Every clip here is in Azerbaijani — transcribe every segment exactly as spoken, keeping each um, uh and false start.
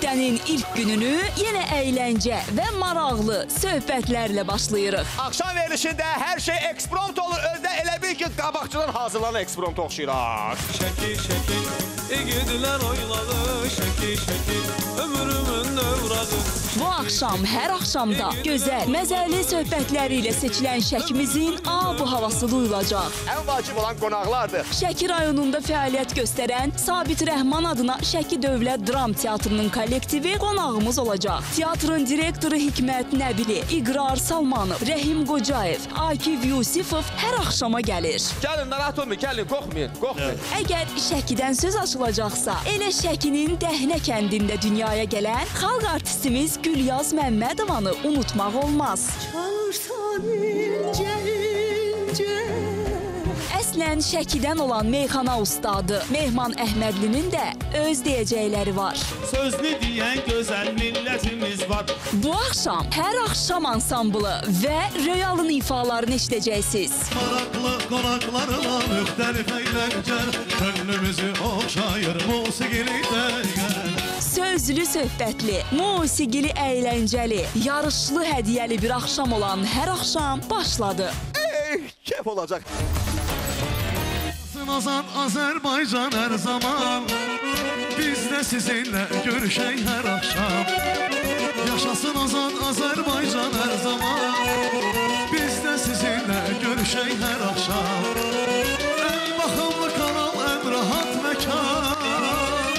Həftənin ilk gününü yenə əyləncə və maraqlı söhbətlərlə başlayırıq. Akşam verilişində hər şey eksprompt olur. Özdə elə bil ki, qabaqçıdan hazırlanan eksprompt oxşayıraq. Şəkil, şəkil, igidlər oyladı. Şəkil, şəkil, ömrümün övrağı. Bu axşam, hər axşamda gözəl, məzəli söhbətləri ilə seçilən Şəkimizin ab-ı havası duyulacaq. Ən vacib olan qonaqlardır. Şəki rayonunda fəaliyyət göstərən Sabit Rəhman adına Şəki Dövlət Dram Teatrının kollektivi qonağımız olacaq. Teatrın direktoru Hikmət Nəbili, İqrar Salmanov, Rəhim Qocayev, Akif Yusifov hər axşama gəlir. Gəlin, narahat olmayın, gəlin, qorxmayın, qorxmayın. Əgər Şəkidən söz açılacaqsa, elə Şəkinin Dəhnə kəndində dünyaya gələn xalq artistimiz Gülyaz Məmmədovanı unutmaq olmaz. Çalırsan incə, incə. Əslən Şəkidən olan meyxana ustadı Mehman Əhmədlinin də öz deyəcəkləri var. Sözlü deyən gözəl millətimiz var. Bu axşam hər axşam ansamblı və Royalın ifalarını eşidəcəksiniz. Maraqlı qonaqlarla müxtəlif əyləncələr könlümüzü oxşayır musiqili dəygələr. Sözlü söhbətli, musiqili əyləncəli, yarışlı hədiyyəli bir axşam olan hər axşam başladı. Ey, keyf olacaq. Azad Azərbaycan hər zaman, biz də sizinlə görüşək hər axşam. Yaşasın azad Azərbaycan hər zaman, biz də sizinlə görüşək hər axşam. Ən baxımlı kanal, ən rahat məkan.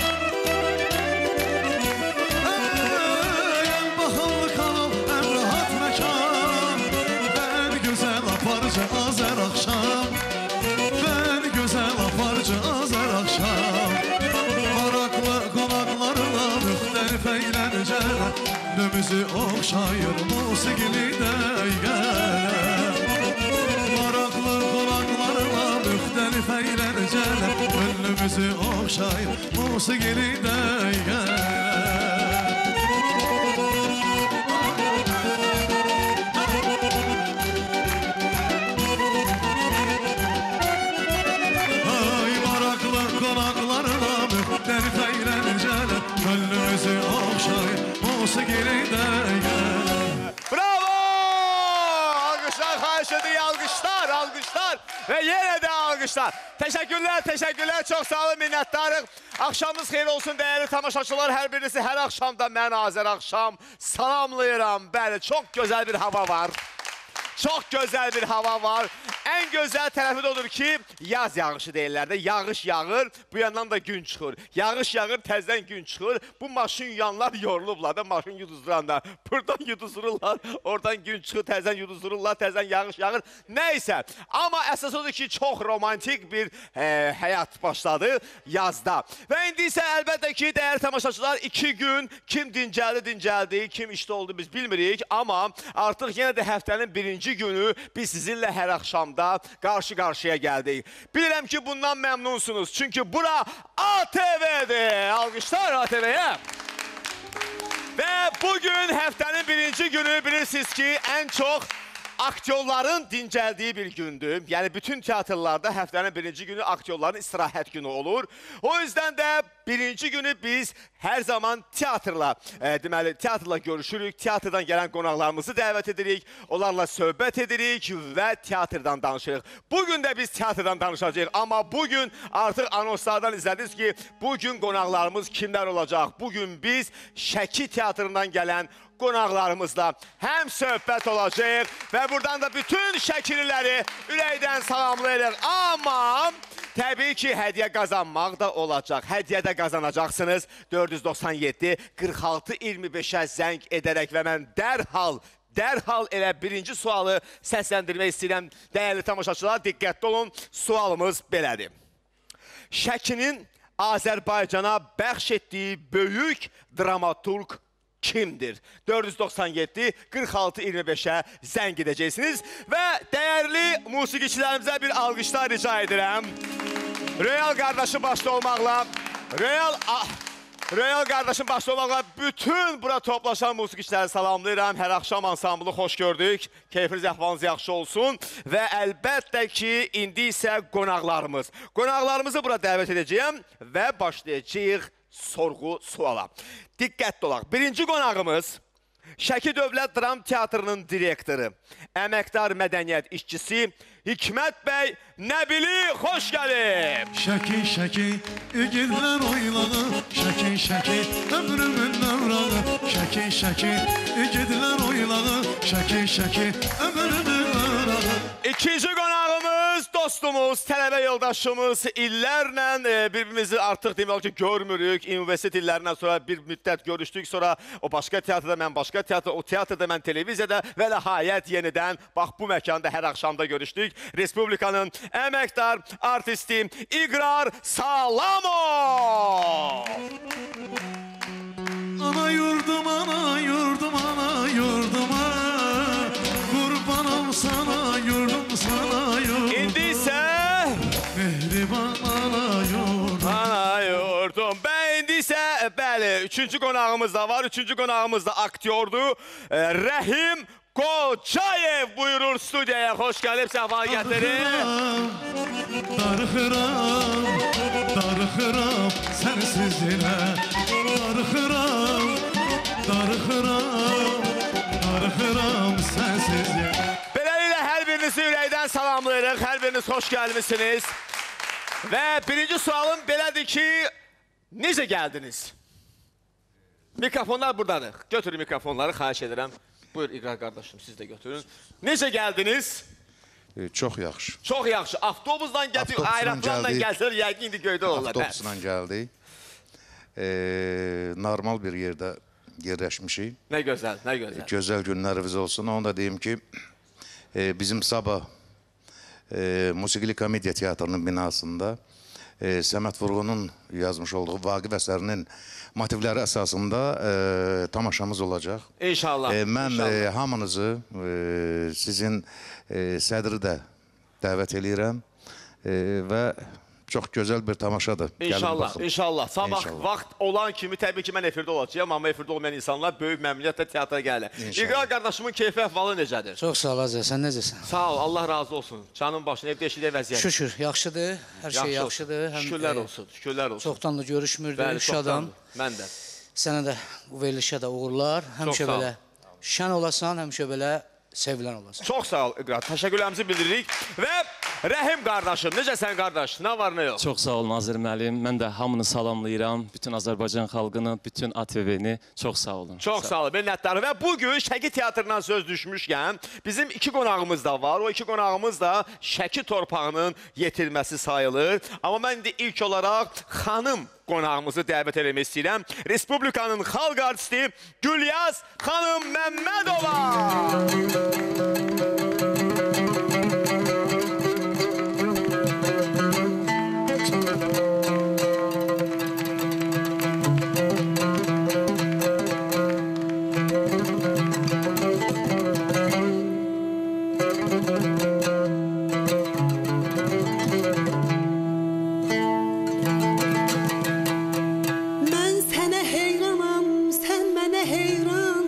Ən baxımlı kanal, ən rahat məkan. Ən gözəl aparıcı Azər axşam. Gözəl aparıcı Azər axşam. Maraqlı qonaqlarla müxtəlif əyləncələr könlümüzü oxşayır musiqili dəygələr. Maraqlı qonaqlarla müxtəlif əyləncələr könlümüzü oxşayır musiqili dəygələr. Müxtəlif əyləncələr könlümüzü oxşayır musiqili dəygələr. Bravo! Alqışlar, xahiş edirik, alqışlar, alqışlar və yenə də alqışlar. Təşəkkürlər, təşəkkürlər, çox sağ olun, minnətdarıq. Axşamınız xeyir olsun, dəyərli tamaşaçılar. Hər birinizi hər axşamda mən Azər Axşam salamlayıram. Bəli, çox gözəl bir hava var. Çox gözəl bir hava var. Ən gözəl tərəfi də odur ki, yaz yağışı deyirlər də, yağış yağır, bu yandan da gün çıxır. Yağış yağır, təzdən gün çıxır. Bu maşın yuyanlar yorulublar da, maşın yuduzduranlar. Buradan yuduzdururlar, oradan gün çıxır, təzdən yuduzdururlar, təzdən yağış yağır. Nəysə, amma əsas odur ki, çox romantik bir e, həyat başladı yazda. Və indi isə əlbəttə ki, dəyərli tamaşaçılar, iki gün kim dincəldi, dincəldi, kim işdə oldu biz bilmirik. Amma artıq yenə də həftənin birinci günü biz sizinlə hər axşam qarşı-qarşıya gəldik. Bilirəm ki, bundan məmnunsunuz. Çünki bura A T V'dir. Alqışlar A T V'yə. Və bugün həftənin birinci günü bilirsiniz ki, ən çox aktyorların dincəldiyi bir gündür. Yəni, bütün teatrlarda həftənin birinci günü aktyorların istirahət günü olur. O yüzden də birinci günü biz hər zaman teatrla, e, deməli, teatrla görüşürük. Teatrdan gələn qonaqlarımızı dəvət edirik. Onlarla söhbət edirik və teatrdan danışırıq. Bugün də biz teatrdan danışacağıq. Amma bugün artıq anonslardan izlədiniz ki, bugün qonaqlarımız kimlər olacaq? Bugün biz Şəki teatrından gələn qonaqlarımızla həm söhbət olacaq və buradan da bütün Şəkililəri ürəkdən salamlayırıq. Amma təbii ki, hədiyyə qazanmaq da olacaq. Hədiyyə də qazanacaqsınız. dörd yüz doxsan yeddi qırx altı iyirmi beşə zəng edərək və mən dərhal, dərhal elə birinci sualı səsləndirmək istəyirəm. Dəyərli tamaşaçılar, diqqətli olun. Sualımız belədir. Şəkinin Azərbaycana bəxş etdiyi böyük dramaturq kimdir? dörd yüz doxsan yeddi qırx altı iyirmi beşə zəng edəcəksiniz və dəyərli musiqiçilərimizə bir alqışlar rica edirəm. Royal qardaşı başda olmaqla, Royal, Royal qardaşın başda olmaqla bütün bura toplaşan musiqiçiləri salamlayıram. Hər axşam ansamblı xoş gördük. Keyfiniz, əhvalınız yaxşı olsun. Və əlbəttə ki, indi isə qonaqlarımız. Qonaqlarımızı bura dəvət edəcəyəm və başlayacağıq sorğu suala. Diqqətli olaq. Birinci qonağımız Şəki Dövlət Dram Teatrının direktoru, əməkdar mədəniyyət işçisi Hikmət bəy Nəbili, xoş gəlib. Şəki, şəki, igidlər oynağı, şəki, şəki, ömrümün davranı, şəki, şəki, igidlər oynağı, şəki, şəki, ömrümün davranı. İkinci qonağımız, dostumuz, tələbə yoldaşımız, illərlə e, birbirimizi artıq demək ki, görmürük. Universitet illərindən sonra bir müddət görüşdük, sonra o başqa teatrda, mən başqa teatrda, o teatrda, mən televiziyada və nəhayət yenidən, bax bu məkanda hər axşamda görüşdük. Respublikanın əməkdar artisti İqrar Salamov. Ana yurdum, ana yurdum, ana yurduma, qurbanım sana, yurdum sana, yurdum. İndi isə mehriban ana yurdum. Ana yurdum. Bə indi isə, bəli, üçüncü qonağımız da var. Üçüncü qonağımız da aktyordur. E, Rəhim Qocayev buyurur studiyaya. Xoş gəlib, səfa gətirir. Darıxıram, darıxıram sənsizinə. Darıxıram, darıxıram, darıxıram sənsizinə. Beləliklə, hər birinizi ürəkdən salamlayırıq. Hər biriniz xoş gəlmişsiniz. Və birinci sualım belədir ki, necə gəldiniz? Mikrofonlar buradadır. Götürün mikrofonları, xahiş edirəm. Buyur İqrar qardaşım, siz də götürün. Necə gəldiniz? E, çox yaxşı. Çox yaxşı. Avtobusla gətir, aeroplanla gəlsələr, yəqin indi göydə olurlar. Avtobusla gəldik. E, normal bir yerdə yerləşmişik. Nə gözəl, nə gözəl. Gözəl günlərimiz olsun. Onu da deyim ki, e, bizim sabah e, Musiqili Komediya Teatrının binasında e, Səməd Vurğunun yazmış olduğu Vaqif əsərinin motivləri əsasında e, tamaşamız olacaq. İnşallah. E, mən inşallah. E, hamınızı, e, sizin e, sədri də dəvət eləyirəm e, və çox gözəl bir tamaşadır. İnşallah, inşallah. Sabah İnşallah. vaxt olan kimi təbii ki, mən efirdə olacağım, amma efirdə olmayan insanlar böyük məmnuniyyətlə teatra gəlir. İqrar qardaşımın keyfi əhvalı necədir? Çox sağ ol Azər, sən necəsən? Sağ ol, Allah razı olsun. Canın başına, evdə eşidə vəziyyət. Şükür, yaxşıdır, hər şey Yaxşı yaxşıdır. olsun. Şükürlər olsun, şükürlər olsun. Çoxdan da görüşmürdük, Bəli, şadam. çoxdandır. Mən də. Sənə də bu verilişə də uğurlar. Həmişə sağ ol. belə şən olasan, həmişə belə sevilən olasan. Çox sağ ol İqrar, təşəkkürlərimizi bildiririk. Və Rəhim qardaşım, necəsən qardaş? Nə var, nə yox? Çox sağ ol Nazir müəllim. Mən də hamını salamlayıram. Bütün Azərbaycan xalqını, bütün A T V-ni. Çox sağ olun. Çox sağ olun, minnətdarım. Və bugün Şəki Teatrından söz düşmüşkən, bizim iki qonağımız da var. O iki qonağımız da Şəki torpağının yetirməsi sayılır. Amma mən indi ilk olaraq xanım qonağımızı dəvət eləmək istəyirəm. Respublikanın xalq artisti Gülyaz xanım Məmmədova. Mən sənə heyranam, sən mənə heyran.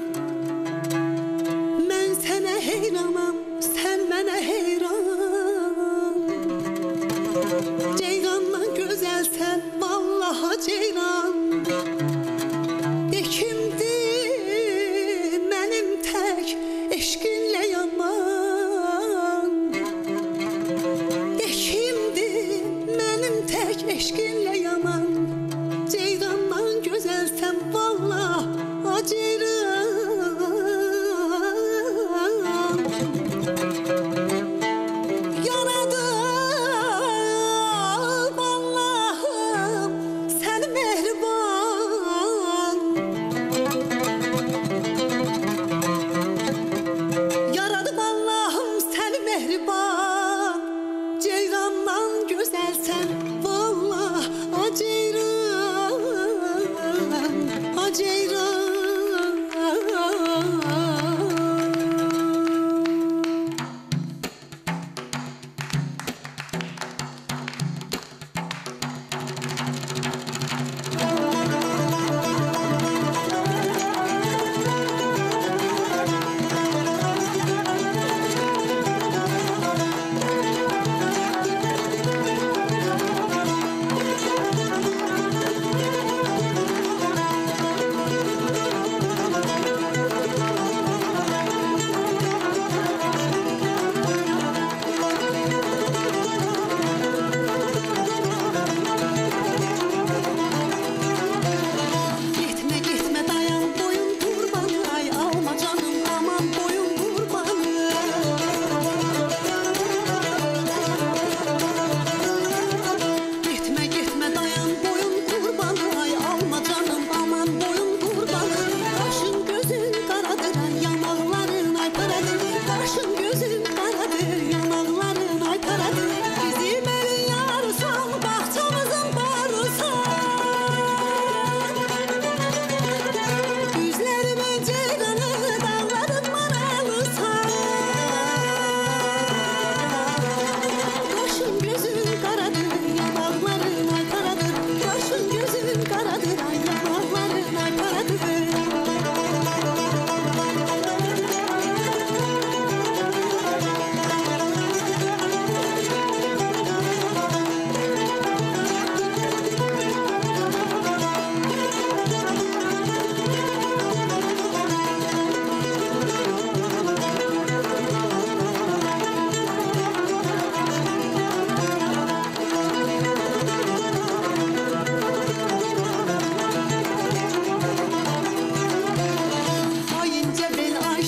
Mən sənə heyranam, sən mənə heyran. Ceyrandan gözəlsən, vallaha ceyran. Ekimdi mənim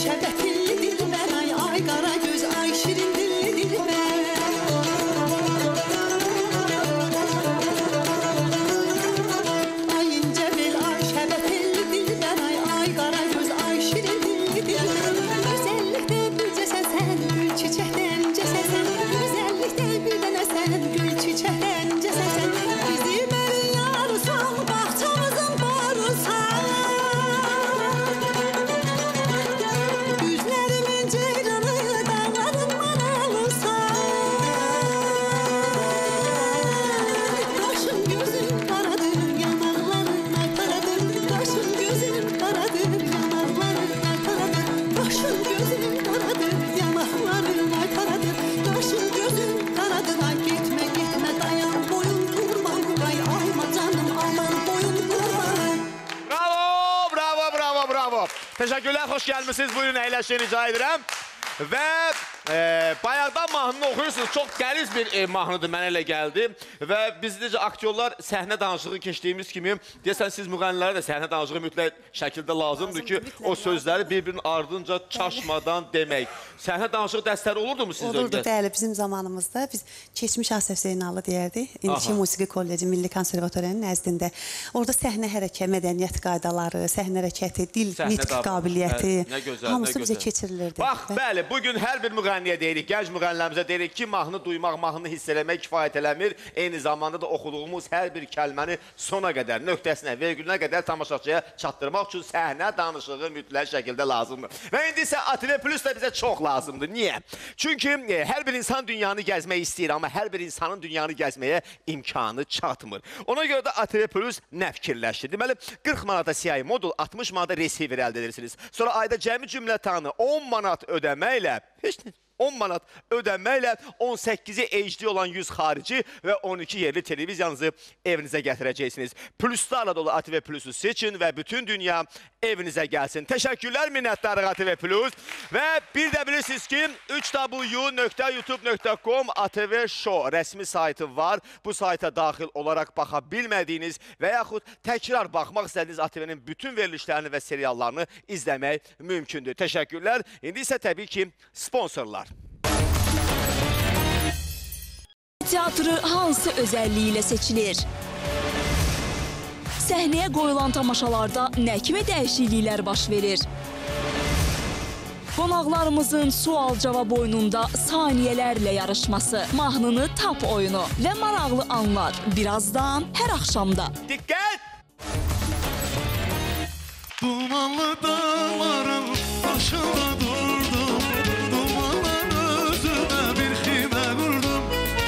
şəbətilli dilbər, ay ay qara göz, ay şirin dilli dilbər. Ay incə bel, ay şəbətilli dilbər, ay ay qara göz, ay şirin dilli dilbər. Gözəllikdə bircəsən sən, gül çiçəkdən incəsən, gözəllikdə bir dənə sən, gül çiçəkdən incəsən. Bizi bəri yarısan, bağçamızın barısan. Üzlərimin ceyranı, dağların manalısan. Qaşın gözün qaradır, yanaqların ay qaradır. Qaşın gözün qaradır, yanaqların ay qaradır. Qaşın gözün qaradır, yanaqların ay qaradır. Qaşın gözün qaradır, ay getmə, getmə, dayan, boyun durma. Ay alma canım, aman boyun durma. Bravo, bravo, bravo, bravo. Teşekkürler, hoş gelmişsiniz. Buyurun, əyləşin, rica edirəm. Və e, bayaqdan mahnını oxuyursunuz. Çox qəliz bir e, mahnıdır, mənə elə gəldi. Və biz necə aktyorlar səhnə danışığı keçdiyimiz kimi, deyəsən siz müğənnilərə də səhnə danışığı mütləq şəkildə lazımdır ki, o sözləri bir-birinin ardınca çaşmadan demək. Səhnə danışığı dərsləri olurdu mu sizdə? Olurdu, bəli. Bizim zamanımızda biz keçmiş Asəf Zeynallı deyərdik. İndiki Musiqi Kolleci, Milli Konservatoriyanın nəzdində. Orada səhnə hərəkəti, mədəniyyət qaydaları, səhnə hərəkəti, dil, nitq qabiliyyəti, Nə gözəl, hamısı nə bizə gözəl. keçirilirdi. Bax, bəli, bugün hər bir müğənniyə deyirik, gənc müğənnilərimizə deyirik ki, mahnı duymaq, mahnını hiss eləmək kifayət eləmir. Eyni zamanda da oxuduğumuz hər bir kəlməni sona qədər, nöqtəsinə, vergülünə qədər tamaşaçıya çatdırmaq üçün səhnə danışığı mütləq şəkildə lazımdır. Və indi isə A T V Plus da bizə çox lazımdır. Niyə? Çünki e, hər bir insan dünyanı gəzmək istəyir, amma hər bir insanın dünyanı gəzməyə imkanı çatmır. Ona görə də A T V Plus nə fikirləşdi? Deməli, qırx manata C I modul, altmış manata receiver əldə edirsiniz. Sonra ayda cəmi cümlətanı on manat ödəməklə, heç nə, on manat ödəməklə on səkkizi H D olan yüz xarici və on iki yerli televiziyanızı evinizə gətirəcəksiniz. Pluslarla dolu A T V Plusu seçin və bütün dünya evinizə gəlsin. Təşəkkürlər, minnətdarıq A T V Plus. Və bir də bilirsiniz ki, üç w nöqtə youtube nöqtə com A T V Show rəsmi saytı var. Bu sayta daxil olaraq baxa bilmədiyiniz və yaxud təkrar baxmaq istədiyiniz A T V-nin bütün verilişlərini və seriallarını izləmək mümkündür. Təşəkkürlər. İndi isə təbii ki, sponsorlar. Teatrı hansı özəlliyi ilə seçilir? Səhnəyə qoyulan tamaşalarda nə kimi dəyişikliklər baş verir? Qonaqlarımızın sual-cavab oyununda saniyələrlə yarışması, mahnını tap oyunu və maraqlı anlar birazdan hər axşamda. Diqqət! Dumanlı dağların başında durdum, dumanların özüne bir ximə vurdum.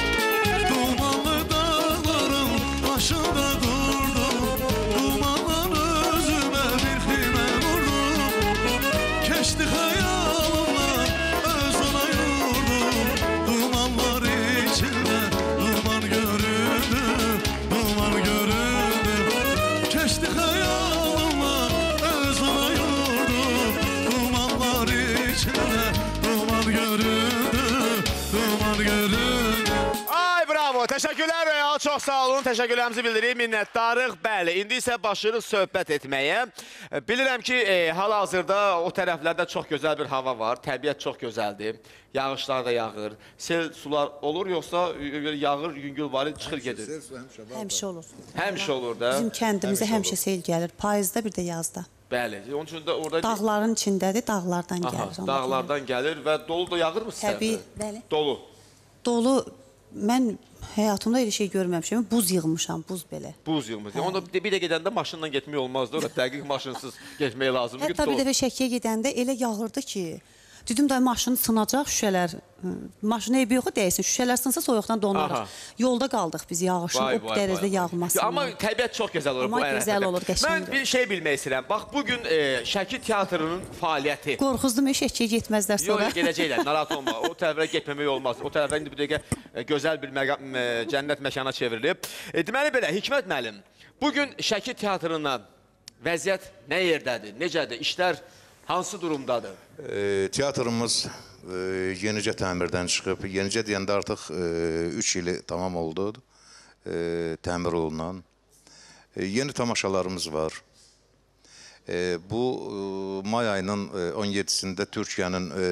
Dumanlı dağların başında durdum, dumanların özüme bir ximə vurdum. Keçdi xəyalımla öz ona yurdum, dumanlar içində duman göründü, duman göründü. Keçdi xəyalımla öz ona yurdum, dumanlar içində duman göründü, duman göründü. Ay bravo, təşəkkürlər Royal, çox sağ olun, təşəkkürlərimizi bildirib, minnətdarıq. Bəli, indi isə başlayırıq söhbət etməyə. Bilirəm ki, e, hal-hazırda o tərəflərdə çox gözəl bir hava var, təbiət çox gözəldir, yağışlar da yağır, sel sular olur, yoxsa yağır, yüngül var, çıxır gedir? Həmişə olur. Həmişə olur da. Bizim kəndimizə həmişə sel gəlir. Payızda bir də yazda. Bəli, onun üçün də orada... Dağların içindədir, dağlardan Aha, gəlir. dağlardan gəlir və dolu da yağır mı sizə? Təbii, bəli. Dolu. Dolu, mən həyatımda elə şey görməmişəm. Buz yığmışam, buz belə. Buz yığmış. Onda bir də gedəndə maşınla getmək olmazdı. Orada dəqiq maşınsız getmək lazımdır. Hətta bir dəfə Şəkiyə gedəndə elə yağırdı ki, dedim da maşını sınacaq şüşələr. Maşına eybi yox, dəysin. Şüşələr sınsa soyuqdan donarıq. Yolda qaldıq biz yağışın Vay, o vay, dərəcədə vay, vay. yağmasından. Amma təbiət çox gözəl olur. Amma bu gözəl ərəfədə. olur, qəşəngdir. Mən bir şey bilmək istəyirəm. Bax, bugün e, Şəki teatrının fəaliyyəti. Qorxuzdum, Şəkiyə getməzlər Yox, sonra. gedəcəklər, narahat olma. O tərəfə getməmək olmaz. O tərəfə indi bu dəqiqə e, gözəl bir məqa e, cənnət məkana çevrilib. E, deməli belə, Hikmət müəllim, bugün Şəki teatrına vəziyyət nə yerdədir, necədir, işlər hansı durumdadır? E, teatrımız e, yenicə təmirdən çıxıb. Yenicə deyəndə artıq e, üç ili tamam oldu e, təmir olunan. E, yeni tamaşalarımız var. E, bu e, may ayının e, on yedisində Türkiyənin e,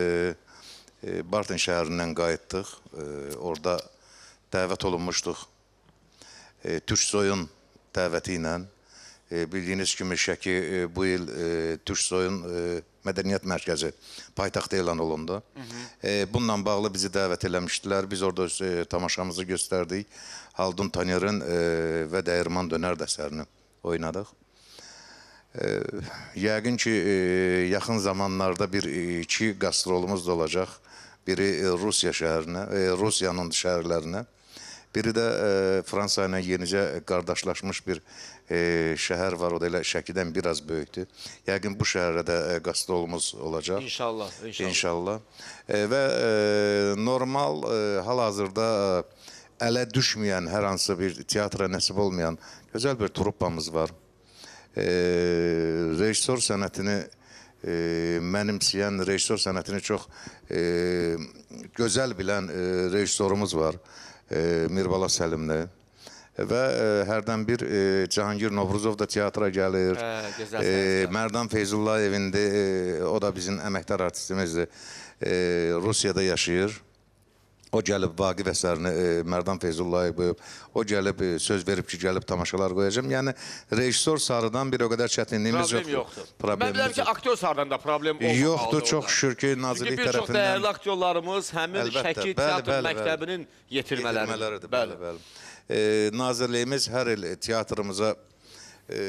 e, Bartın şəhərindən qayıtdıq. E, orada dəvət olunmuşduq. E, Türksoyun dəvəti ilə. E, bildiyiniz kimi Şəki e, bu il e, Türksoyun e, Mədəniyyət Mərkəzi paytaxtı elan olundu. Hı hı. E, bununla bağlı bizi dəvət eləmişdilər. Biz orada e, tamaşamızı göstərdik. Haldun Taner'in e, və Dəyirman Dönər əsərini oynadıq. E, yəqin ki, e, yaxın zamanlarda bir iki qastrolumuz da olacaq. Biri e, Rusiya şəhərinə, e, Rusiyanın şəhərlərinə. Biri də e, Fransa ilə yenicə qardaşlaşmış bir e, şəhər var, o da elə Şəkidən biraz böyükdür. Yəqin bu şəhərə də e, qastrolumuz olacaq. İnşallah. İnşallah. İnşallah. E, və e, normal e, hal-hazırda e, ələ düşməyən, hər hansı bir teatra nəsib olmayan gözəl bir truppamız var. E, rejissor sənətini e, mənimsəyən, rejissor sənətini çox e, gözəl bilən e, rejissorumuz var. E, Mirbala Səlimli və e, hərdən bir e, Cahangir Novruzov da teatra gəlir. Hə, e, Mərdan Feyzullayev'indi, e, o da bizim əməkdar artistimizdir. E, Rusiyada yaşayır. O gəlib Vaqif əsərini, e, Mərdan Feyzullayev, o gəlib e, söz verib ki, gəlib tamaşalar qoyacağım. Yəni rejissor sarıdan bir o qədər çətinliyimiz problem yoxdur. yoxdur. Mən bilirəm ki, aktyor sarıdan da problem olmamalıdır. Yoxdur, çox şükür ki, Nazirlik tərəfindən. Çünki bir çox dəyərli aktyorlarımız həmin Əlbəttə, Şəki bəli, teatr bəli, məktəbinin yetirmələridir. Bəli, bəli. E, Nazirliyimiz hər il teatrımıza e,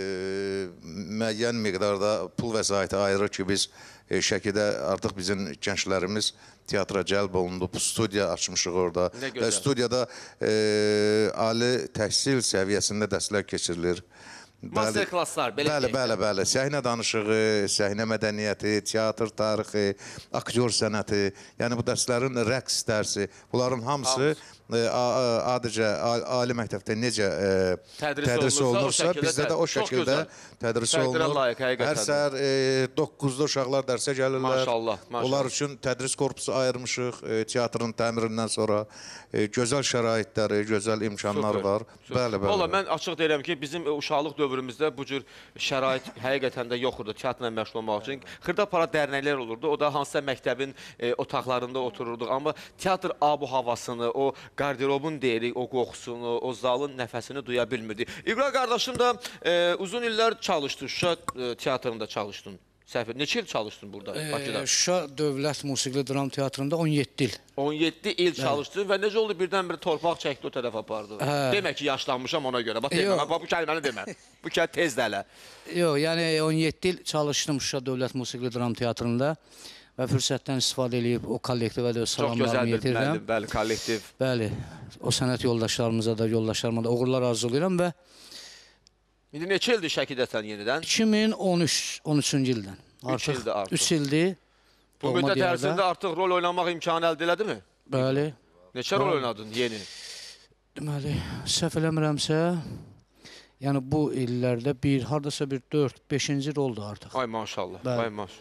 müəyyən miqdarda pul vəsaiti ayırır ki, biz e, Şəkidə artıq bizim gənclərimiz teatra cəlb olundu, studiya açmışıq orada və studiyada e, ali təhsil səviyyəsində dərslər keçirilir. Master klasslar, belə Bəli, bəli, bəli. Səhnə danışığı, səhnə mədəniyyəti, teatr tarixi, aktyor sənəti, yəni bu dərslərin rəqs dərsi, bunların hamısı e, adicə ali məktəbdə necə e, tədris olunursa, bizdə də o şəkildə tədris olunur. Hər səhər e, doqquzda uşaqlar dərsə gəlirlər. Maşallah, maşallah. Onlar üçün tədris korpusu ayırmışıq, e, teatrın təmirindən sonra e, gözəl şəraitləri, gözəl imkanlar var. Bəli, bəli. Valla mən açıq deyirəm ki, bizim uşaqlıq dövrümüzdə bu cür şərait həqiqətən də yoxurdu teatrla məşğul olmaq üçün. Xırda-para dərnəklər olurdu. O da hansısa məktəbin e, otaqlarında otururduq. Amma teatr abu havasını, o qarderobun deyirik, o qoxusunu, o zalın nəfəsini duya bilmirdi. İqra qardaşım da e, uzun illər çalışdı. Şuşa e, teatrında çalışdın. Səfir, neçə il çalışdın burada, Bakıda? E, Şuşa Dövlət Musiqili Dram Teatrında on yeddi il. on yeddi il çalışdın və necə oldu birdən-bir torpaq çəkdi o tərəf apardı? Hə. Demək ki, yaşlanmışam ona görə. Bax, demə, bax, bu kəlməni demə. Bu kəl tez dələ. Yox, yəni on yeddi il çalışdım Şuşa Dövlət Musiqili Dram Teatrında və fürsətdən istifadə edib o kollektivə də öz salamlarımı yetirirəm. Bəli, kollektiv. Bəli, o sənət yoldaşlarımıza da, yoldaşlarıma da uğurlar arzulayıram və İndi neçə ildir Şəkidəsən yenidən? iki min on üç on üçüncü ildən. üç ildir artıq. üç ildir. Bu müddət ərzində artıq rol oynamaq imkanı əldə elədi mi? Bəli. Neçə rol oynadın yeni? Deməli, səhv eləmirəmsə, yəni bu illərdə bir, hardasa bir dörd, beşinci roldur artıq. Ay maşallah, ay maşallah.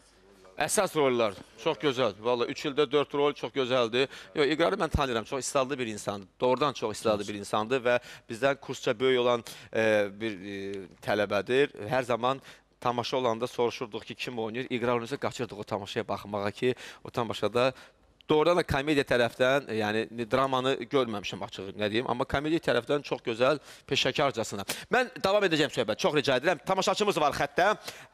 Əsas rollar, çox gözəl. Vallahi üç ildə dörd rol çox gözəldir. Yox, İqrarı mən tanıyıram, çox istedadlı bir insandır. Doğrudan çox istedadlı bir insandır və bizdən kursça böyük olan e, bir e, tələbədir. Hər zaman tamaşa olanda soruşurduq ki, kim oynayır? İqrar oynayırsa qaçırdıq o tamaşaya baxmağa ki, o tamaşada doğrudan da komediya tərəfdən, yəni dramanı görməmişəm açığı, nə deyim, amma komediya tərəfdən çox gözəl, peşəkarcasına. Mən davam edəcəm söhbət, çox rica edirəm. Tamaşaçımız var xəttə.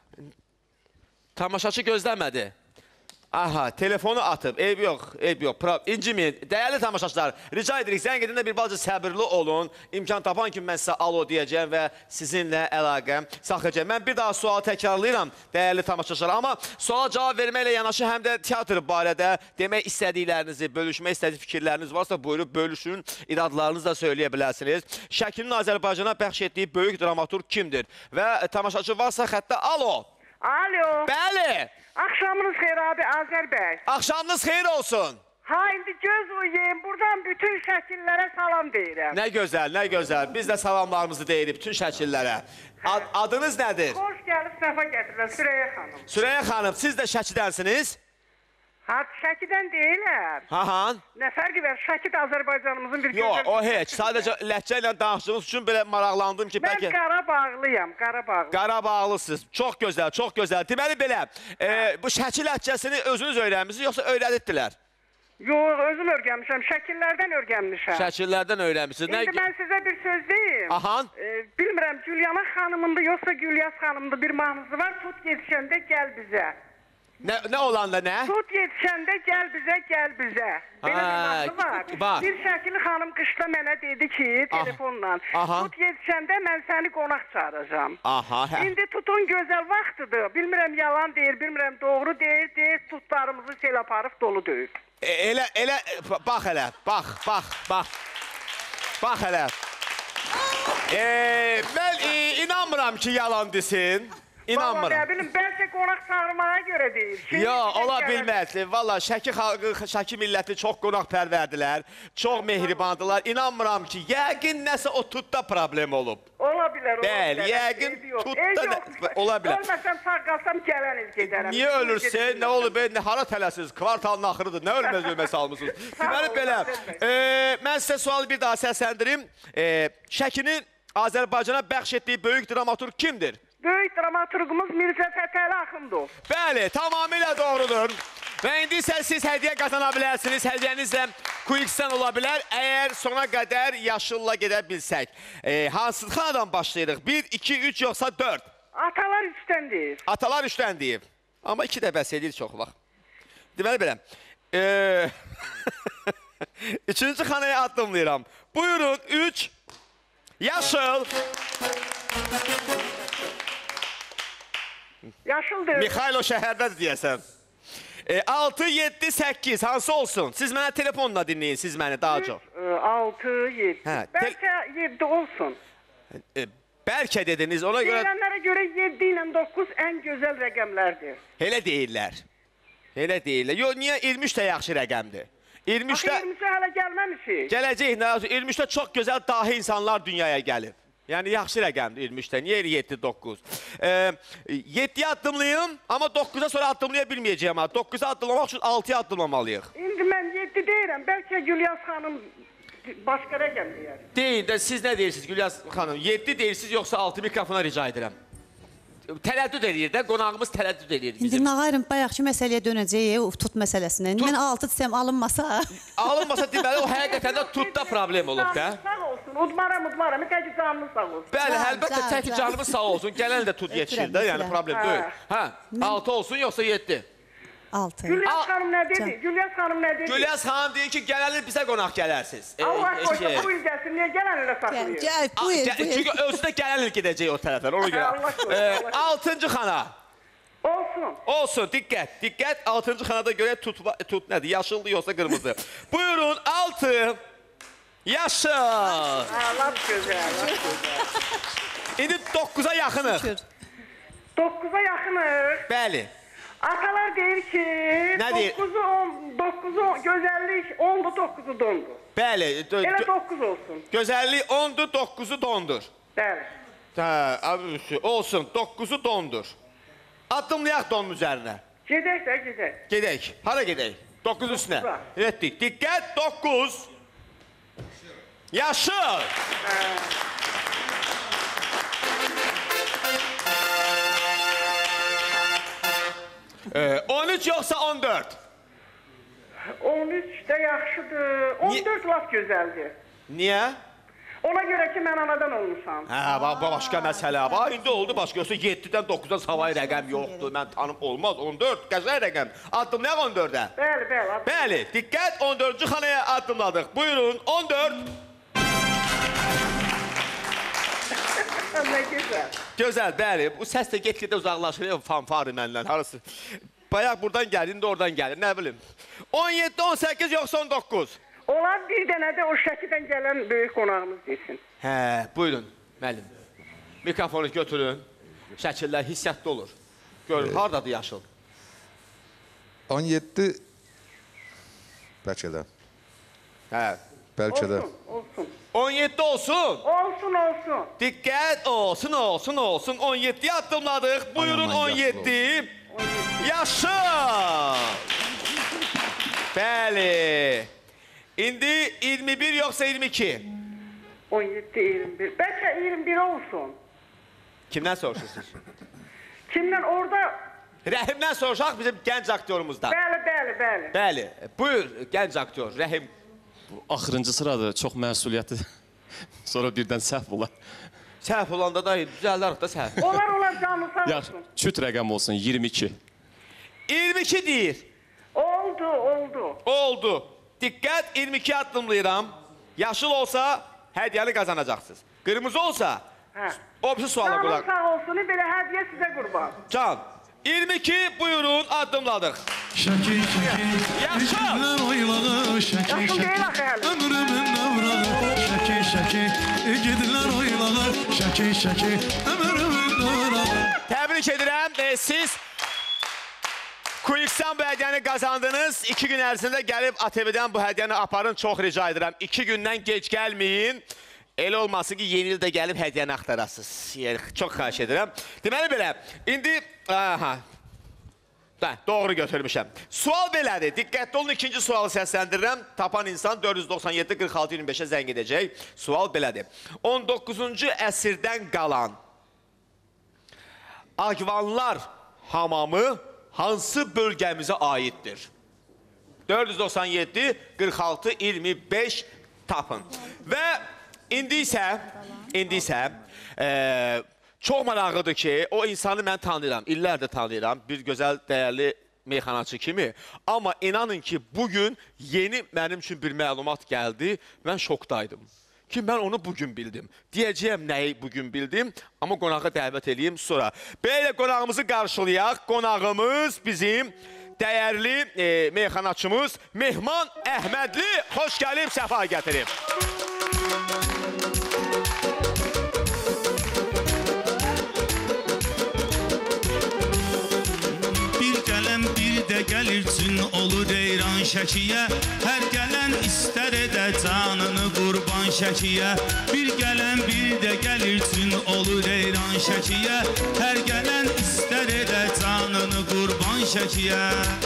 Tamaşaçı gözləmədi. Aha, telefonu atıb, eyb yox, eyb yox, inciməyin. Dəyərli tamaşaçılar, rica edirik, zəng edin də bir balaca səbirli olun. İmkan tapan kimi mən sizə alo deyəcəm və sizinlə əlaqəm saxlayacağım. Mən bir daha sualı təkrarlayıram, dəyərli tamaşaçılar. Amma suala cavab verməklə yanaşı həm də teatr barədə demək istədiklərinizi, bölüşmək istədiyiniz fikirləriniz varsa buyurub bölüşün, iradlarınızı da söyləyə bilərsiniz. Şəkinin Azərbaycana bəxş etdiyi böyük dramaturg kimdir? Və tamaşaçı varsa xəttə alo. Alo. Bəli. Axşamınız xeyir abi Azər bəy. Axşamınız xeyir olsun. Ha, indi göz uyuyayım. Buradan bütün şəkillərə salam deyirəm. Nə gözəl, nə gözəl. Biz də salamlarımızı deyirik bütün şəkillərə. Ad, adınız nədir? Xoş gəlib, səfa gətirirəm. Süreyya xanım. Süreyya xanım, siz də Şəkidənsiniz? Ha, Şəkidən deyilər. Ha ha. Nə fərqi var? Şəki də Azərbaycanımızın bir Yox, gözəl... o heç. Sadəcə ləhcə ilə danışdığınız üçün belə maraqlandım ki, Mən bəlkə... Qarabağlıyam, Qarabağlı. Qarabağlısınız. Çox gözəl, çox gözəl. Deməli belə, e, bu Şəki ləhcəsini özünüz öyrənmişsiniz, yoxsa öyrədirdilər? Yox, özüm örgənmişəm. Şəkillərdən örgənmişəm. Şəkillərdən öyrənmişsiniz. İndi Nə... mən sizə bir söz deyim. Aha. E, bilmirəm, Gülyana xanımındır, yoxsa Gülyaz xanımındır bir mahnısı var. Tut yetişəndə gəl bizə. Nə, nə olanda nə? Tut yetişəndə gəl bizə, gəl bizə. Belə bir mahnı var. var. Bir Şəkili xanım qışda mənə dedi ki, telefonla. Aha. Tut yetişəndə mən səni qonaq çağıracağam. Aha, hə. İndi tutun gözəl vaxtıdır. Bilmirəm, yalan deyir, bilmirəm, doğru deyir, deyir, tutlarımızı sel aparıb dolu döyür. E, elə, elə, bax elə, bax, bax, bax. Bax elə. E, mən e, inanmıram ki, yalan desin. İnanmıram. Valla, nə bilim, bəlkə qonaq çağırmağa görə deyir. Yox, ola bilməz. Valla, Şəki xalqı, Şəki milləti çox qonaqpərvərdilər, çox mehribandılar. İnanmıram ki, yəqin nəsə o tutda problem olub. Ola bilər, ola Bəli, bilər. yəqin tutda ola bilər. Ölməsəm, sağ qalsam gələn il gedərəm. Niyə ölürsə, nə olub, nə hara tələsiniz? Kvartalın axırıdır, nə ölməz ölməz almışsınız? Deməli belə, e, mən sizə sualı bir daha səsləndirim. E, Şəkinin Azərbaycana bəxş etdiyi böyük dramaturg kimdir? Böyük dramaturgumuz Mirzə Fətəli Axundov. Bəli, tamamilə doğrudur. Və indi isə siz hədiyyə qazana bilərsiniz. Hədiyyəniz də Quick-dən ola bilər. Əgər sona qədər yaşılla gedə bilsək. E, hansı xanadan başlayırıq? bir, iki, üç yoxsa dörd? Atalar üçdən deyir. Atalar üçdən deyib. Amma iki də bəs edir çox vaxt. Deməli belə. E, üçüncü xanaya addımlayıram. Buyurun, üç. Yaşıl. Yaşıldır. Mikhailo şəhərdədir deyəsən. E, altı, yeddi, səkkiz hansı olsun? Siz mənə telefonla dinləyin, siz məni daha çox. altı, yeddi. Hə, Bəlkə yeddi olsun. E, bəlkə dediniz, ona görə... Deyilənlərə görə yeddi ilə doqquz ən gözəl rəqəmlərdir. Elə deyirlər. Elə deyirlər. Yox, niyə iyirmi üç də yaxşı rəqəmdir? iyirmi üçdə... Axı iyirmi üçə hələ gəlməmişik. Gələcək, iyirmi üçdə çox gözəl dahi insanlar dünyaya gəlib. Yəni, yaxşı rəqəmdir iyirmi üçdə. Niyə yeddi, doqquz? E, yeddiyə addımlayım, amma doqquza sonra addımlaya bilməyəcəyəm. doqquza addımlamaq üçün altıya addımlamalıyıq. İndi mən yeddi deyirəm. Bəlkə Gülyaz xanım başqa rəqəm deyər. Deyin də, siz nə deyirsiniz Gülyaz xanım? yeddi deyirsiniz, yoxsa altı mikrofona rica edirəm. Tərəddüd edir də, qonağımız tərəddüd edir bizim. İndi Nağayırım, bayaqki məsələyə dönəcəyik, tut məsələsindən. Mən altı desəm alınmasa... Alınmasa deməli, o həqiqətən də tutda problem olub da. Sağ olsun, udmaram, udmaram, təki canlı sağ olsun. Bəli, əlbəttə, təki canımız sağ olsun, gələn də tut yetişir də, yəni problem deyil. Hə, altı olsun, yoxsa yeddi? altı. Gülyaz xanım nə dedi? Gülyaz xanım nə dedi? Gülyaz xanım deyir ki, gələnil bizə qonaq gələrsiniz. Allah qoysa, bu il gəlsin, niyə gələn ilə saxlayır? Gəl, buyur, buyur. Çünki özü də gələnil gedəcək o tərəflər, ona görə. Altıncı xana. Olsun. Olsun, diqqət, diqqət. Altıncı xanada görə tut nədir? Yaşıldır, yoxsa qırmızı. Buyurun, altı. Yaşıl. Laf gözəl, laf gözəl. İndi doqquza yaxınıq. Doqquza yaxınıq. Bəli. Atalar deyir ki, dokkuzu on, dokkuzu gözəllik ondu, dokkuzu dondu. Bəli. Elə doqquz olsun. Gözəllik ondu, dokkuzu dondur. Bəli. Hə, olsun, dokkuzu dondur. Addımlayaq donun üzərinə. Gedək də, gedək. Gedək. Hara gedək? Doqquz üstünə. Etdik. Diqqət, doqquz. Yaşıl. Ee, on üç yoxsa on dörd? on üç də yaxşıdır. on dörd laf gözəldir. Niyə? Ona görə ki, mən anadan olmuşam. Hə, başqa məsələ var. İndi oldu başqa. Yoxsa yeddidən doqquza savayı rəqəm yoxdur. Mən tanım olmaz. on dörd qəşəng rəqəm. Addımlayaq on dördə. Bəli, bəli. Bəli, diqqət, on dördüncü xanaya addımladıq. Buyurun, on dörd. Nə gözəl. Gözəl, bəli. Bu səs də get-gedə uzaqlaşır, fanfarı məndən, harası. Bayaq buradan gəlir, indi oradan gəlir, nə bilim. on yeddi, on səkkiz, yoxsa on doqquz? Onlar bir dənə də o Şəkidən gələn böyük qonağımız desin. Hə, buyurun, müəllim. Mikrofonu götürün. Şəkillər hissiyatda olur. Görün, haradadır yaşıl? on yeddi... Bəlkə də. Hə. Bəlkə də. Olsun, olsun. on yeddi olsun. Olsun, olsun. Diqqət, olsun, olsun, olsun. on yeddiyə addımladıq. Buyurun, on yeddi. Yaşıl. Bəli. İndi iyirmi bir yoxsa iyirmi iki? on yeddi iyirmi bir. Bəlkə iyirmi bir olsun. Kimdən soruşursunuz? Kimdən orada? Rəhimdən soruşaq bizim gənc aktyorumuzdan. Bəli, bəli, bəli. Bəli. Buyur gənc aktyor Rəhim. Bu axırıncı sıradır, çox məsuliyyətli. Sonra birdən səhv olar. Səhv olanda da düzəldərik da səhv. Olar, olar, canlı sağ Yaxşı, olsun. küt rəqəm olsun, iyirmi iki. iyirmi iki deyir. Oldu, oldu. Oldu. Diqqət, iyirmi iki addımlayıram. Yaşıl olsa hədiyyəni qazanacaqsınız. Qırmızı olsa Hə. o birisi suala Canlı qulaq. sağ olsun, belə hədiyyə sizə qurban. Can, iyirmi iki buyurun addımladıq. Şəki, şəki, Yaxşı. igidlər oylağı, şəki, Yaxşı şəki, deyil axı hələ. ömrümün davrağı, şəki, şəki, igidlər oylağı, şəki, şəki, ömrümün davrağı. Təbrik edirəm. E, siz Quicksan bu hədiyyəni qazandınız. İki gün ərzində gəlib A T V-dən bu hədiyyəni aparın. Çox rica edirəm. İki gündən geç gəlməyin. Elə olmasın ki, yeni ildə gəlib hədiyyəni axtarasınız. Yəni, çox xahiş edirəm. Deməli belə, indi... Aha. Hə, doğru götürmüşəm. Sual belədir. Diqqətli olun, ikinci sualı səsləndirirəm. Tapan insan dörd yüz doxsan yeddi qırx altı iyirmi beşə zəng edəcək. Sual belədir. on doqquzuncu əsrdən qalan Ağvanlar hamamı hansı bölgəmizə aiddir? dörd yüz doxsan yeddi qırx altı iyirmi beş tapın. Və indi isə, indi isə e, çox maraqlıdır ki, o insanı mən tanıyıram, illərdir tanıyıram, bir gözəl, dəyərli meyxanaçı kimi. Amma inanın ki, bugün yeni mənim üçün bir məlumat gəldi, mən şokdaydım. Ki, mən onu bugün bildim. Deyəcəyəm nəyi bugün bildim, amma qonağı dəvət edeyim sonra. Belə qonağımızı qarşılayaq. Qonağımız bizim dəyərli e, meyxanaçımız Mehman Əhmədli. Xoş gəlib, səfa gətirib. Bir gələn bir də gəlir üçün olur eyran şəkiyə. Hər gələn istər edə canını qurban şəkiyə. Bir gələn bir də gəlir üçün olur eyran şəkiyə. Hər gələn istər edə canını qurban şəkiyə.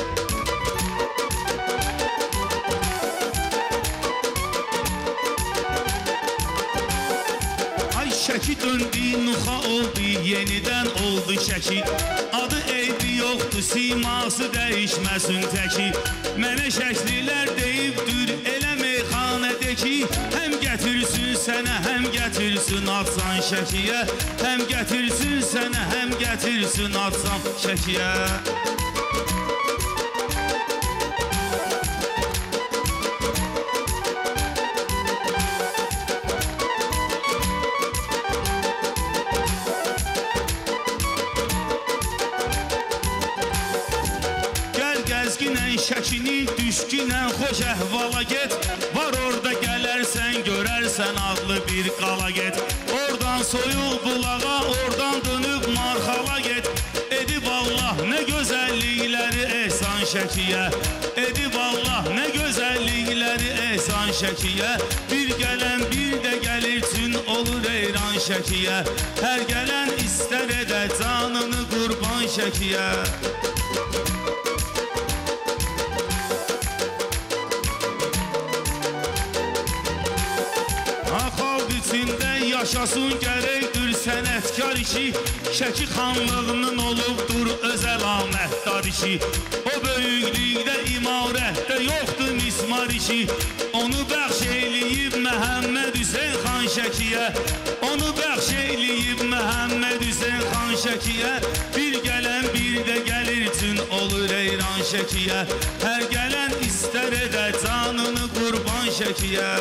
Ay şəki döndü, nuxa oldu, yenidən oldu şəki. Adı eybi yoxdur, siması dəyişməsin təki. Mənə şəklilər deyibdir, elə meyxanədə ki, həm gətirsin sənə, həm gətirsin atsan şəkiyə. Həm gətirsin sənə, həm gətirsin atsan şəkiyə. Şəkini düşkünən xoş əhvala get. Var orada gələrsən, görərsən adlı bir qala get. Oradan soyuq bulağa, oradan dönüb marxala get. Edib Allah nə gözəllikləri ehsan şəkiyə. Edib Allah nə gözəllikləri ehsan şəkiyə. Bir gələn bir də gəlir üçün olur eyran şəkiyə. Hər gələn istər edə canını qurban şəkiyə. Yaşasın gərəkdir sənətkar işi. Şəki xanlığının olubdur öz əlamətdar işi. O böyüklükdə imarətdə yoxdur mismar işi. Onu bəxş eyləyib Məhəmməd Hüseyn xan şəkiyə. Onu bəxş eyləyib Məhəmməd Hüseyn xan şəkiyə. Bir gələn bir də gəlir üçün olur eyran şəkiyə. Hər gələn istər edə canını qurban şəkiyə.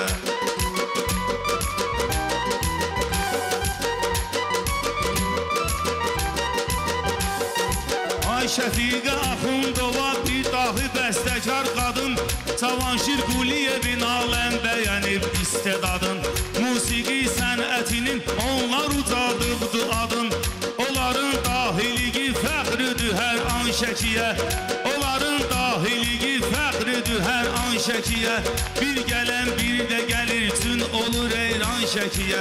Şəfiqə Axundova bir dahi bəstəkar qadın. Cavanşir Quliyevin aləm bəyənib istedadın. Musiqi sənətinin onlar ucadıbdı adın. Onların dahiligi fəxridir hər an şəkiyə. Onların dahiligi fəxridir hər an şəkiyə. Bir gələn bir də gəlir üçün olur eyran şəkiyə.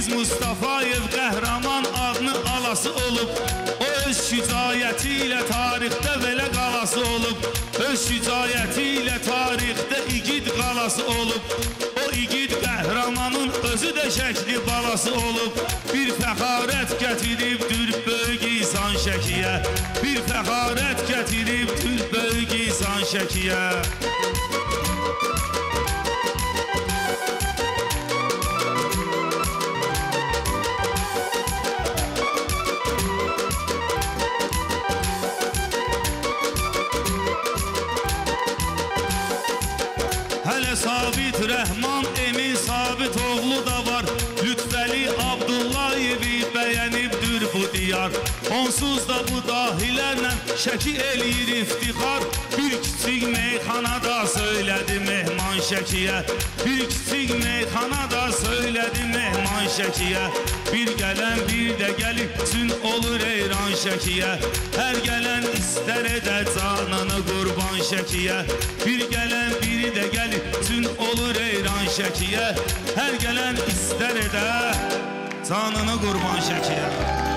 Pərviz Mustafayev qəhrəman adını alası olub. O öz şücayəti ilə tarixdə belə qalası olub. Öz şücayəti ilə tarixdə igid qalası olub. O igid qəhrəmanın özü də şəkli balası olub. Bir fəxarət gətiribdir böyük insan şəkiyə. Bir fəxarət gətiribdir böyük insan şəkiyə. Hələ Sabit Rəhman, Emin Sabit oğlu da var. Lütfəli Abdullayevi bəyənibdir bu diyar. Onsuz da bu dahilərlə şəki eləyir iftixar. Bir kiçik meyxanada söylədi mehman şəkiyə. Bir kiçik meyxanada söylədi mehman şəkiyə. Bir gələn bir də gəlib üçün olur eyran şəkiyə. Hər gələn istər edə canını qurban şəkiyə. Bir gələn bir də gəlib üçün olur eyran şəkiyə. Hər gələn istər edə canını qurban şəkiyə.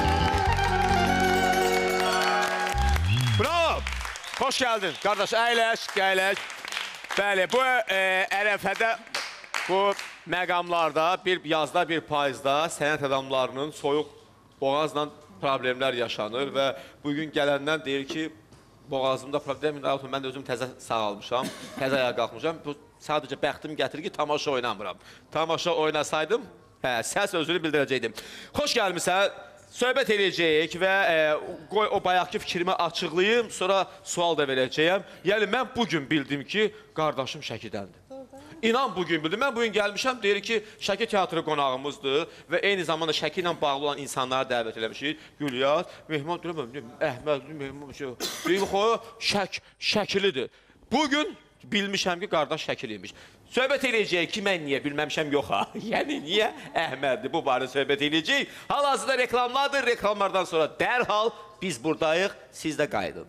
Bravo! Hoş geldin. Kardeş əyləş, əyləş. Bəli, bu e, ərəfədə, bu məqamlarda, bir yazda, bir payızda sənət adamlarının soyuq boğazla problemlər yaşanır və bugün gələndən deyir ki, boğazımda problem, mən də özüm təzə sağalmışam, təzə ayağa qalxmışam. Bu sadəcə bəxtim gətirir ki, tamaşa oynamıram. Tamaşa oynasaydım, hə, səs özünü bildirəcəkdim. Xoş gəlmişsən, söhbət edəcəyik və e, qoy o bayaqki fikrimi açıqlayım, sonra sual da verəcəyəm. Yəni, mən bugün bildim ki, qardaşım Şəkidəndir. İnan bugün bildim. Mən bugün gəlmişəm, deyir ki, Şəki teatrı qonağımızdır və eyni zamanda Şəki ilə bağlı olan insanları dəvət eləmişik. Gülyaz, Mehman, Əhməd, Mehman, deyim, xoy, şək, şəkilidir. Bugün bilmişəm ki, qardaş Şəkiliymiş. Söhbət eləyəcəyik ki, mən niyə bilməmişəm, yox ha. Yəni, niyə Əhməddir, bu barədə söhbət eləyəcəyik. Hal-hazırda reklamlardır, reklamlardan sonra dərhal biz buradayıq, siz də qayıdın.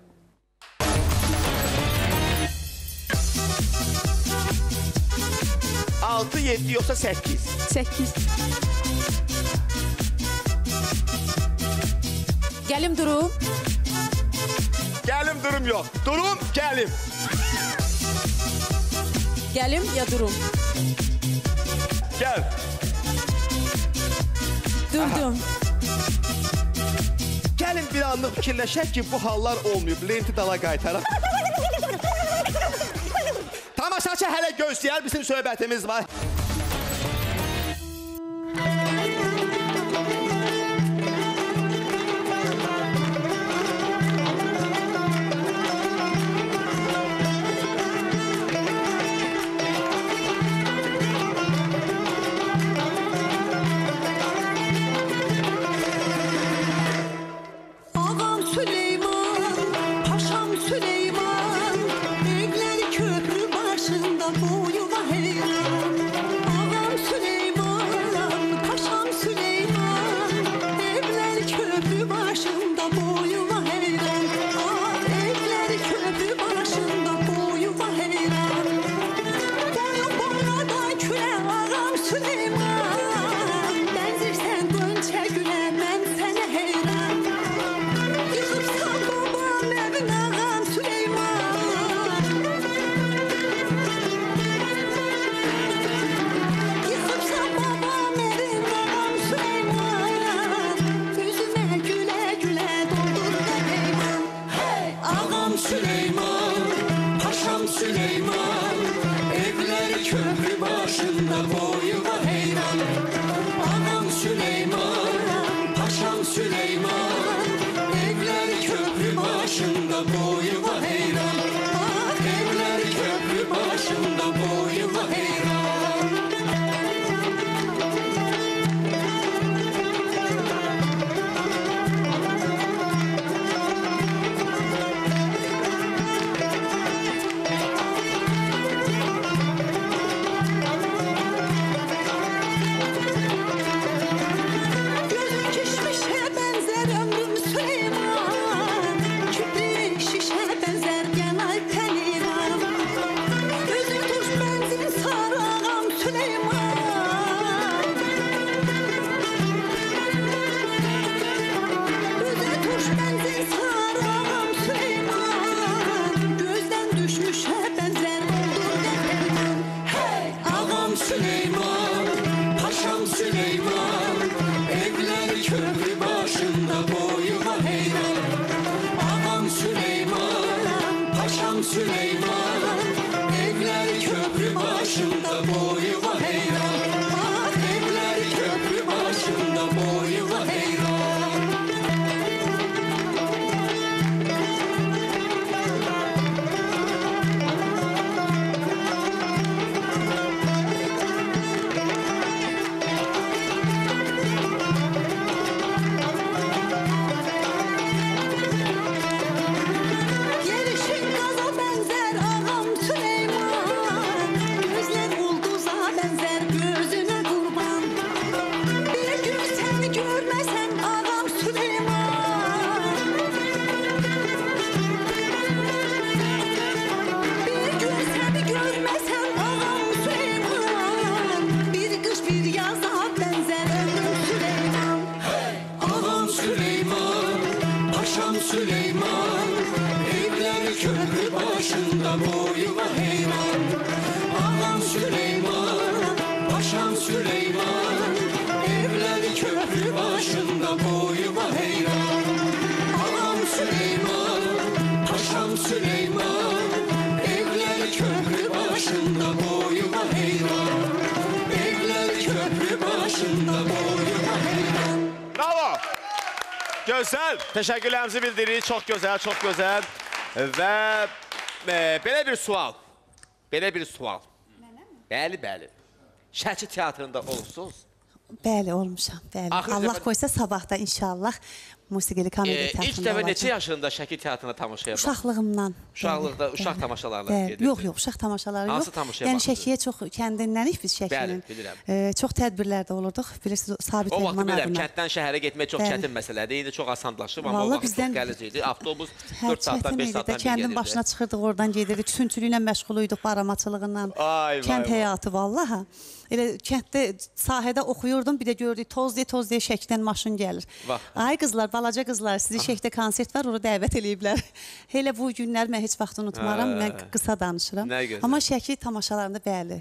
altı, yedi yoxsa səkkiz? səkkiz. Gəlim durum. Gəlim durum yox. Durum, gəlim. Gəlim ya durum. Gəl. Durdum. Aha. Gəlin bir anlıq fikirləşək ki, bu hallar olmayıb. Lenti dala qaytaraq. Tamaşaçı hələ gözləyər, bizim söhbətimiz var. Ağam Süleyman, Paşam Süleyman, evleri köprü başında boyuma heyran. Ağam Süleyman, Paşam Süleyman, evleri köprü başında boyuma heyran. Ah, evleri köprü başında boyuma heyran. Boyun boyuna küre ağam Süleyman, benzirsen gönçe güle ben sene heyran. Yıkıpsan babam evin ağam Süleyman, yıkıpsan babam evin ağam Süleyman, yüzüme güle güle doldur da peyman. Hey! Ağam Süleyman, Paşam Süleyman, evleri köprü başında boyuma heyran. Ağam Süleyman, Paşam Süleyman, evleri köprü başında boyuma heyran. Ah, evleri köprü başında boyuma heyran. Gözüm kişmişe benzer ömrüm Süleyman, küpri şişe düşmüşə bənzər oldu dəftərdən. Hey! Ağam Süleyman, paşam Süleyman, evlər köprü başında boyuma heyran. Ağam Süleyman, paşam Süleyman, evlər köprü başında boyuma heyran. Ah, evlər köprü başında boyuma heyran. Yerişin qaza bənzər ağam Süleyman, gözlər ulduza bənzər gözünə qurban. Bir gün səni görməsən ağam Süleyman, bir gün səni görməsən ağam Süleyman, bir qış bir yaza bənzər ömrüm Süleyman. Ağam Süleyman, paşam Süleyman, evlər köprü başında boyuma heyran. Ağam Süleyman, paşam Süleyman, evlər köprü başında boyuma heyran. Ağam Süleyman, paşam Süleyman, evlər köprü başında boyuma heyran. Evlər köprü başında boyuma heyran. Bravo. Gözəl. Təşəkkürlərimizi bildiririk. Çox gözəl, çox gözəl. Və e, belə bir sual. Belə bir sual. Bəli, bəli. Şəki teatrında olursunuz. Bəli, olmuşam. Bəli. Axır Allah dəfə- qoysa sabah da inşallah musiqili komediya E, ilk teatrında dəfə neçə olacaq. yaşında Şəki teatrına tamaşaya baxdınız? Uşaqlığımdan. Uşaqlıqda, Bəli, uşaq bəli. tamaşalarına Bəli, gedirdiniz. yox, yox, uşaq tamaşaları yox. Hansı tamaşaya Yəni baxdınız? Şəkiyə çox kəndindənik biz Şəkinin. Bəli, bilirəm. E, çox tədbirlərdə olurduq. Bilirsiniz, Sabit O vaxt Rəhman bilirəm, adına. kənddən şəhərə getmək çox Bəli. çətin məsələdir. İndi çox asanlaşıb, amma o Vallahi vaxt çox bizdən- qəliz idi. Avtobus Hə, dörd saatdan, çətin beş idi də, saatdan bir kəndin gelirdi. başına çıxırdıq, oradan gedirdik, tüntülüklə məşğul idik, baramaçılığından. Ay, vay, Kənd vay. həyatı vallaha. Elə kənddə sahədə oxuyurdum, bir də gördük toz deyə toz deyə Şəkidən maşın gəlir. Vax. Ay qızlar, balaca qızlar, sizi Şəkidə konsert var, ora dəvət eləyiblər. Elə bu günlər mən heç vaxt unutmaram, Hə. mən qısa danışıram. Nə gözəl. Amma Şəki tamaşalarında bəli.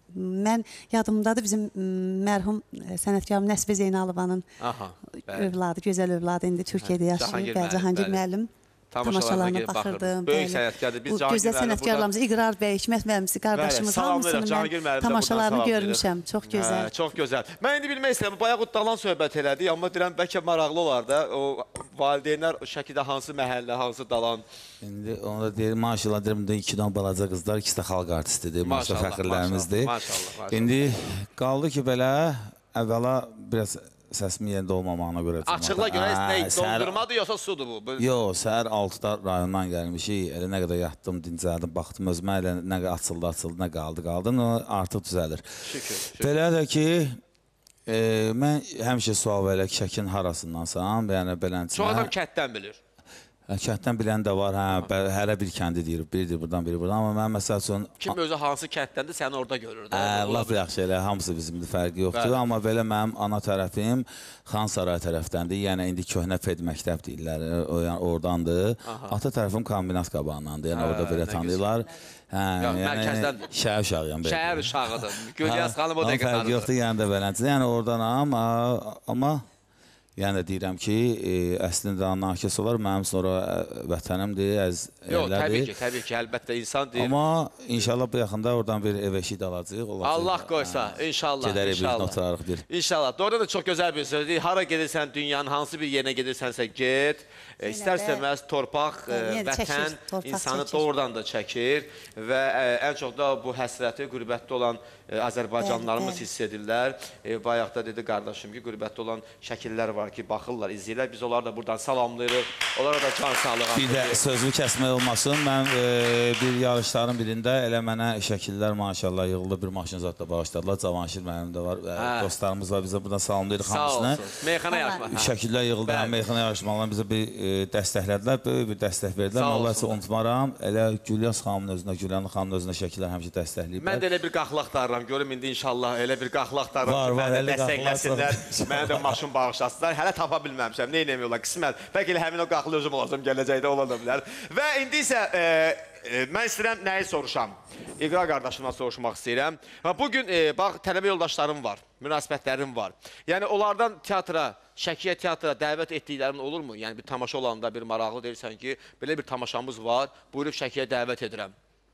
Mən yadımdadır bizim m, mərhum e, sənətkarım Nəsbə Zeynalovanın Aha, bəli. övladı, gözəl övladı indi Türkiyədə yaşayır. Cahangir Bəli, müəllim, Cahangir bəli. müəllim. Tamaşalarına Tamaşalarına gedib baxırdım. baxırdınız. Böyük bəli. sənətkardır. Biz Bu Cahangir gözəl müəllim sənətkarlarımız İqrar bəy, Hikmət müəllimsi, qardaşımız Bəli, salamlayırıq. hamısını Cahangir mən müəllim də buradan tamaşalarını salamlayırıq. görmüşəm. Çox gözəl. Hə, çox gözəl. Mən indi bilmək istəyirəm, bayaq o dalan söhbət elədik, amma deyirəm bəlkə maraqlı olar da. O valideynlər Şəkidə hansı məhəllə, hansı dalan? İndi onu da deyir, maşallah deyirəm, də iki dənə balaca qızlar, ikisi də xalq artistidir, maşallah fəxrlərimizdir. Maşallah, maşallah. İndi qaldı ki, belə əvvəla biraz səsimin yerində olmamağına görə. Açıqla görə Hə, nə, səhər- dondurmadır yoxsa sudur bu? Bu- Yox, səhər altıda rayondan gəlmişik, elə nə qədər yatdım, dincəldim, baxdım özümə, elə nə qədər açıldı, açıldı, nə qaldı, qaldı, nə artıq düzəlir. Şükür, şükür. Belə də ki, e, mən həmişə sual verirəm ki, Şəkin harasındansan, yəni belənçinə. Çox adam kənddən bilir. Kənddən bilən də var, hə, bə- hərə bir kəndi deyir, biridir buradan, biri buradan, amma mən məsəl üçün... Kim özü hansı kənddəndir, səni orada görür. də. Hə, Ola laf bilər. yaxşı elə, hamısı bizimdir, fərqi yoxdur. Bəli. Amma belə mənim ana tərəfim Xan Saray tərəfdəndir. Yəni indi köhnə Fed məktəb deyirlər, o, yəni oradandır. Aha. Ata tərəfim kombinat qabağındandır. Yəni Hə, orada belə nə tanıyırlar. Hə, Yox, yəni mərkəzdəndir. şəhər uşağıyam belə. Şəhər uşağıdır. Gülyaz xanım o Onun dəqiqə fərqi tanıdır. yoxdur, yəni də beləncə. Yəni oradanam, a- amma yəni deyirəm ki, e, əslində nakis olar, mənim sonra ə, vətənimdir, əziz Yox, təbii yerlərdir. ki, təbii ki, əlbəttə insan deyir. Amma inşallah bu yaxında oradan bir ev eşik də alacağıq. olacaq. Allah qoysa, inşallah, Gedərik bir inşallah. oturarıq bir. İnşallah. Doğrudan da çox gözəl bir sözdür. Hara gedirsən, dünyanın hansı bir yerinə gedirsənsə get. E, İstər-istəməz torpaq, e, Yenə də vətən çəkir, torpaq insanı çəkir. doğrudan da çəkir və e, ən çox da bu həsrəti qürbətdə olan e, Azərbaycanlılarımız Bəli, bəli. hiss edirlər. E, bayaq da dedi qardaşım ki, qürbətdə olan şəkillər var ki, baxırlar, izləyirlər. Biz onları da buradan salamlayırıq. Onlara da can sağlığı. Bir də sözlü kəsmək olmasın. Mən e, bir yarışların birində elə mənə şəkillər maşallah yığıldı, bir maşın zad da bağışladılar. Cavanşir mənim də var. E, Hə. dostlarımız var, bizə buradan salamlayırıq Sağ hamısını. olsun. Meyxana yarışma. Hə. Şəkillər yığıldı, həm meyxana yarışmalarına bizə bir e, dəstəklədilər, böyük bir dəstək verdilər. Sağ Mən onları heç olsunlar. unutmaram. Elə Gülyaz xanımın özünə, Gülyan xanımın özünə şəkillər həmişə dəstəkləyiblər. Mən də elə bir qaxlaq darıram. Görüm indi inşallah elə bir qaxlaq darıram Var, ki, var, məni də elə qaxlaq dəstəkləsinlər. var. Mənə də maşın bağışlasınlar. Hələ tapa bilməmişəm. Nə eləmiyorlar? Qismət. Bəlkə elə həmin o qaxlı özüm olacam gələcəkdə ola da bilər. Və indi isə e, e, mən istəyirəm nəyi soruşam? İqra qardaşımdan soruşmaq istəyirəm. Bugün, e, bax, tələbə yoldaşlarım var, münasibətlərim var. Yəni, onlardan teatra, Şəkiyə teatra dəvət etdiklərin olurmu? Yəni, bir tamaşa olanda bir maraqlı deyirsən ki, belə bir tamaşamız var, buyurub Şəkiyə dəvət edirəm.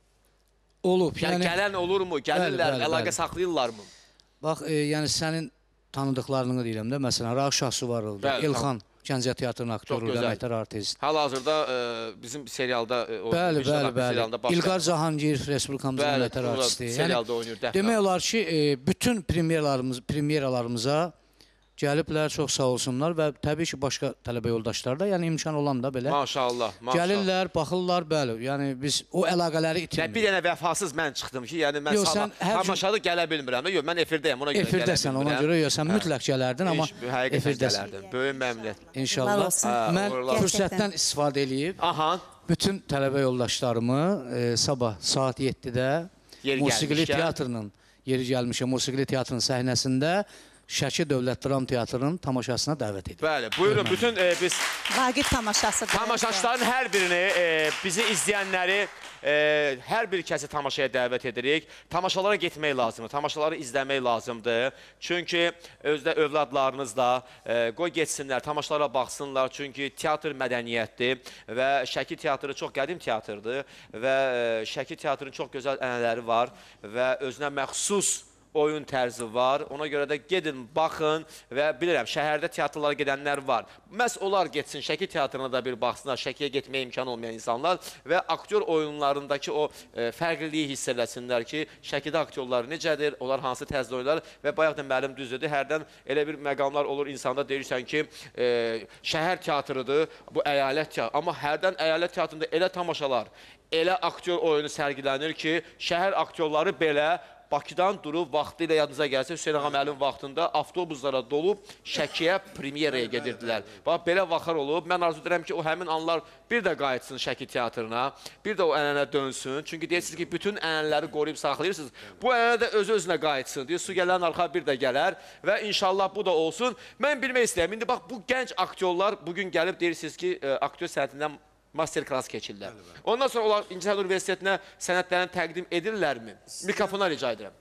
Olub. Yəni, yəni gələn olurmu? Gəlirlər, bəli, əlaqə bəli. saxlayırlarmı? Bax, e, yəni sənin tanıdıqlarını deyirəm də, məsələn, Rauf Şahsuvarovdur, Bəli, İlxan, Gəncə teatrının aktoru, əməkdar artist. Hal-hazırda e, bizim serialda, e, o, Bəli, bəli, bəli. başqa... İlqar Cahangir, Respublikamızın əməkdar artisti. Serialda oynayır, dəfə. Demək olar ki, e, bütün premyeralarımız, premyeralarımıza gəliblər, çox sağ olsunlar və təbii ki, başqa tələbə yoldaşlar da, yəni imkan olan da belə. Maşallah, maşallah. Gəlirlər, baxırlar, bəli, yəni biz o əlaqələri itirmirik. Bir dənə vəfasız mən çıxdım ki, yəni mən tamaşada gələ bilmirəm. Yox, mən efirdəyəm, ona görə gələ bilmirəm. Efirdəsən, ona görə yox, sən mütləq gələrdin, amma efirdəsən. Böyük məmnuniyyət. İnşallah. Mən fürsətdən istifadə edib, bütün tələbə yoldaşlarımı sabah saat yeddidə Musiqili Teatrının, yeri gəlmişəm, Musiqili Teatrının səhnəsində Şəki Dövlət Dram Teatrının tamaşasına dəvət edir. Bəli, buyurun, bütün e, biz... Vaqif tamaşası. Tamaşaçıların hər birini, e, bizi izləyənləri, e, hər bir kəsi tamaşaya dəvət edirik. Tamaşalara getmək lazımdır, tamaşaları izləmək lazımdır. Çünki özdə övladlarınız da e, qoy getsinlər, tamaşalara baxsınlar. Çünki teatr mədəniyyətdir və Şəki teatrı çox qədim teatrdır və e, Şəki teatrının çox gözəl ənənələri var və özünə məxsus oyun tərzi var. Ona görə də gedin, baxın və bilirəm, şəhərdə teatrlara gedənlər var. Məhz onlar getsin, Şəki teatrına da bir baxsınlar, Şəkiyə getməyə imkanı olmayan insanlar və aktyor oyunlarındakı o e, fərqliliyi hiss eləsinlər ki, Şəkidə aktyorlar necədir, onlar hansı tərzdə oynarlar və bayaq da müəllim düzdür, hərdən elə bir məqamlar olur insanda deyirsən ki, e, şəhər teatrıdır, bu əyalət teatrı, amma hərdən əyalət teatrında elə tamaşalar, elə aktyor oyunu sərgilənir ki, şəhər aktyorları belə Bakıdan durub, vaxtı ilə yadınıza gəlsə, Hüseyin Ağa müəllim vaxtında avtobuslara dolub Şəkiyə premyeraya gedirdilər. Bax, belə vaxtlar olub. Mən arzu edirəm ki, o həmin anlar bir də qayıtsın Şəki teatrına, bir də o ənənə dönsün. Çünki deyirsiniz ki, bütün ənənələri qoruyub saxlayırsınız. Bu ənənə də öz-özünə qayıtsın. Deyir, su gələn arxa bir də gələr və inşallah bu da olsun. Mən bilmək istəyəm, indi bax, bu gənc aktyorlar bugün gəlib deyirsiniz ki, aktyor sənətindən master klass keçirlər. Ondan sonra onlar İncəsənət Universitetinə sənədlərini təqdim edirlərmi? Mikrofona rica edirəm.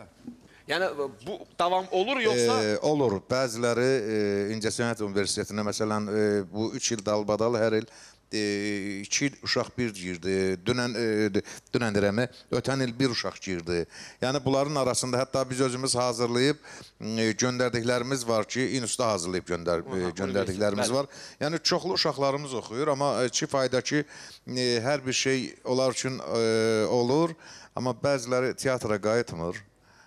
Yəni, bu davam olur yoxsa? E, olur. Bəziləri e, İncəsənət Universitetinə, məsələn, e, bu üç il dalbadal hər il e, iki il uşaq bir girdi. Dünən, e, dünən dirəmi, ötən il bir uşaq girdi. Yəni, bunların arasında hətta biz özümüz hazırlayıb e, göndərdiklərimiz var ki, İNÜSdə hazırlayıb göndər, e, göndərdiklərimiz var. Yəni, çoxlu uşaqlarımız oxuyur, amma ki, fayda ki, e, hər bir şey onlar üçün e, olur, amma bəziləri teatra qayıtmır.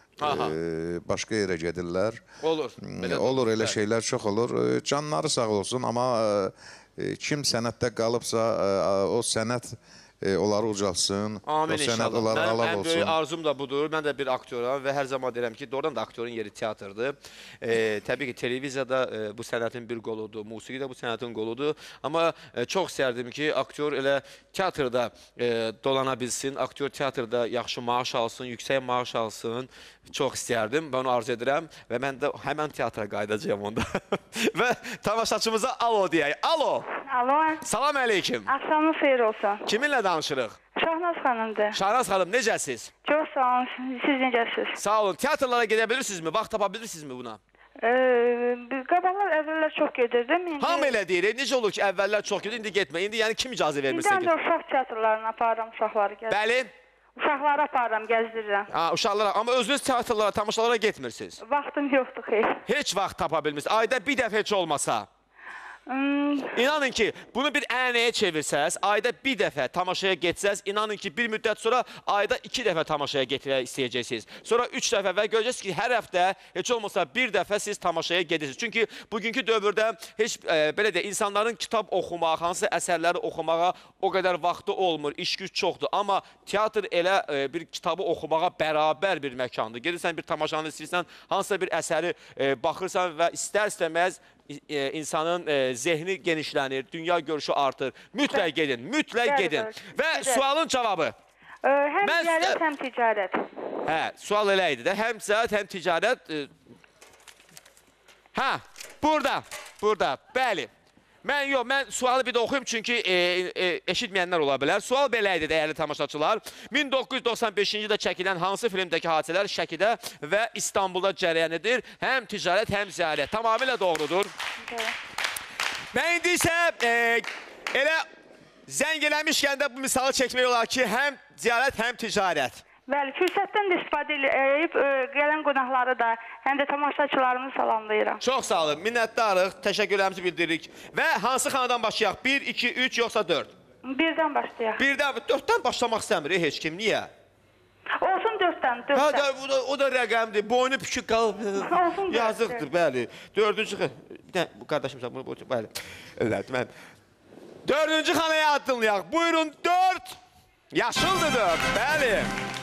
Ee, başqa yerə gedirlər. Olur. Olur, elə şeylər çox olur. Canları sağ olsun, amma e, kim sənətdə qalıbsa, e, o sənət e, onları ucalsın. Amin o sənət inşallah. onları Mənim alaq ən olsun. böyük arzum da budur. Mən də bir aktyoram və hər zaman deyirəm ki, doğrudan da aktyorun yeri teatrdır. E, təbii ki, televiziyada e, bu sənətin bir qoludur, musiqi də bu sənətin qoludur. Amma e, çox istərdim ki, aktyor elə teatrda e, dolana bilsin, aktyor teatrda yaxşı maaş alsın, yüksək maaş alsın. Çox istərdim, mən onu arzu edirəm və mən də həmən teatra qayıdacağım onda. Və tamaşaçımıza alo deyək. Alo. Alo. Salam əleyküm. Axşamınız xeyir olsun. Kiminlə danışırıq? Şahnaz xanımdır. Şahnaz xanım, necəsiz? Çox sağ olun, siz necəsiz? Sağ olun. Teatrlara gedə bilirsinizmi? Vaxt tapa bilirsinizmi buna? Ee, qabaqlar əvvəllər çox gedirdim. İndi... Hamı elə deyir. Necə olur ki, əvvəllər çox gedir, indi getmə. İndi yəni kim icazə vermirsə gedir? İndi ancaq uşaq teatrlarına aparıram uşaqları gəzdirirəm. Bəli. Uşaqları aparıram, gəzdirirəm. Ha, uşaqlara. Amma özünüz teatrlara, tamaşalara getmirsiniz. Vaxtım yoxdur xeyr. Heç vaxt tapa bilmirsiniz. Ayda bir dəfə heç olmasa. Hmm. İnanın ki, bunu bir ənənəyə çevirsəz, ayda bir dəfə tamaşaya getsəz, inanın ki, bir müddət sonra ayda iki dəfə tamaşaya getirək istəyəcəksiniz. Sonra üç dəfə və görəcəksiniz ki, hər həftə heç olmasa bir dəfə siz tamaşaya gedirsiniz. Çünki bugünkü dövrdə heç e, belə də insanların kitab oxumağa, hansı əsərləri oxumağa o qədər vaxtı olmur, iş güc çoxdur. Amma teatr elə e, bir kitabı oxumağa bərabər bir məkandır. Gedirsən bir tamaşanı istəyirsən, hansısa bir əsəri e, baxırsan və istər-istəməz insanın e, zehni genişlənir, dünya görüşü artır. Mütləq gedin, mütləq gedin. Və sualın cavabı. Ee, həm Mən, ticarət, həm ticarət. Hə, sual elə idi də. Həm ticarət, həm ticarət. E, hə, burada, burada, bəli. Mən yox, mən sualı bir də oxuyum çünki e, e, eşitməyənlər ola bilər. Sual belə idi dəyərli tamaşaçılar. min doqquz yüz doxsan beşinci ildə çəkilən hansı filmdəki hadisələr Şəkidə və İstanbulda cərəyan edir? Həm ticarət, həm ziyarət. Tamamilə doğrudur. Və indi isə e, elə zəng eləmişkən də bu misalı çəkmək olar ki, həm ziyarət, həm ticarət. Bəli, fürsətdən də istifadə edib gələn qonaqları da, həm də tamaşaçılarımı salamlayıram. Çox sağ olun, minnətdarıq, təşəkkürlərimizi bildiririk. Və hansı xanadan başlayaq? bir, iki, üç, yoxsa dörd? Birdən başlayaq. Birdən, dörddən başlamaq istəmir heç kim, niyə? Olsun dörddən, dörddən. Ha, da, o, da, o da rəqəmdir, boynu pükük qalıb, yazıqdır, bəli. Dördüncü, bir də, bu qardaşımsa bunu, bəli. Elədir, mən. Dördüncü xanaya addımlayaq, buyurun, dörd. Yaşıldır dörd, bəli.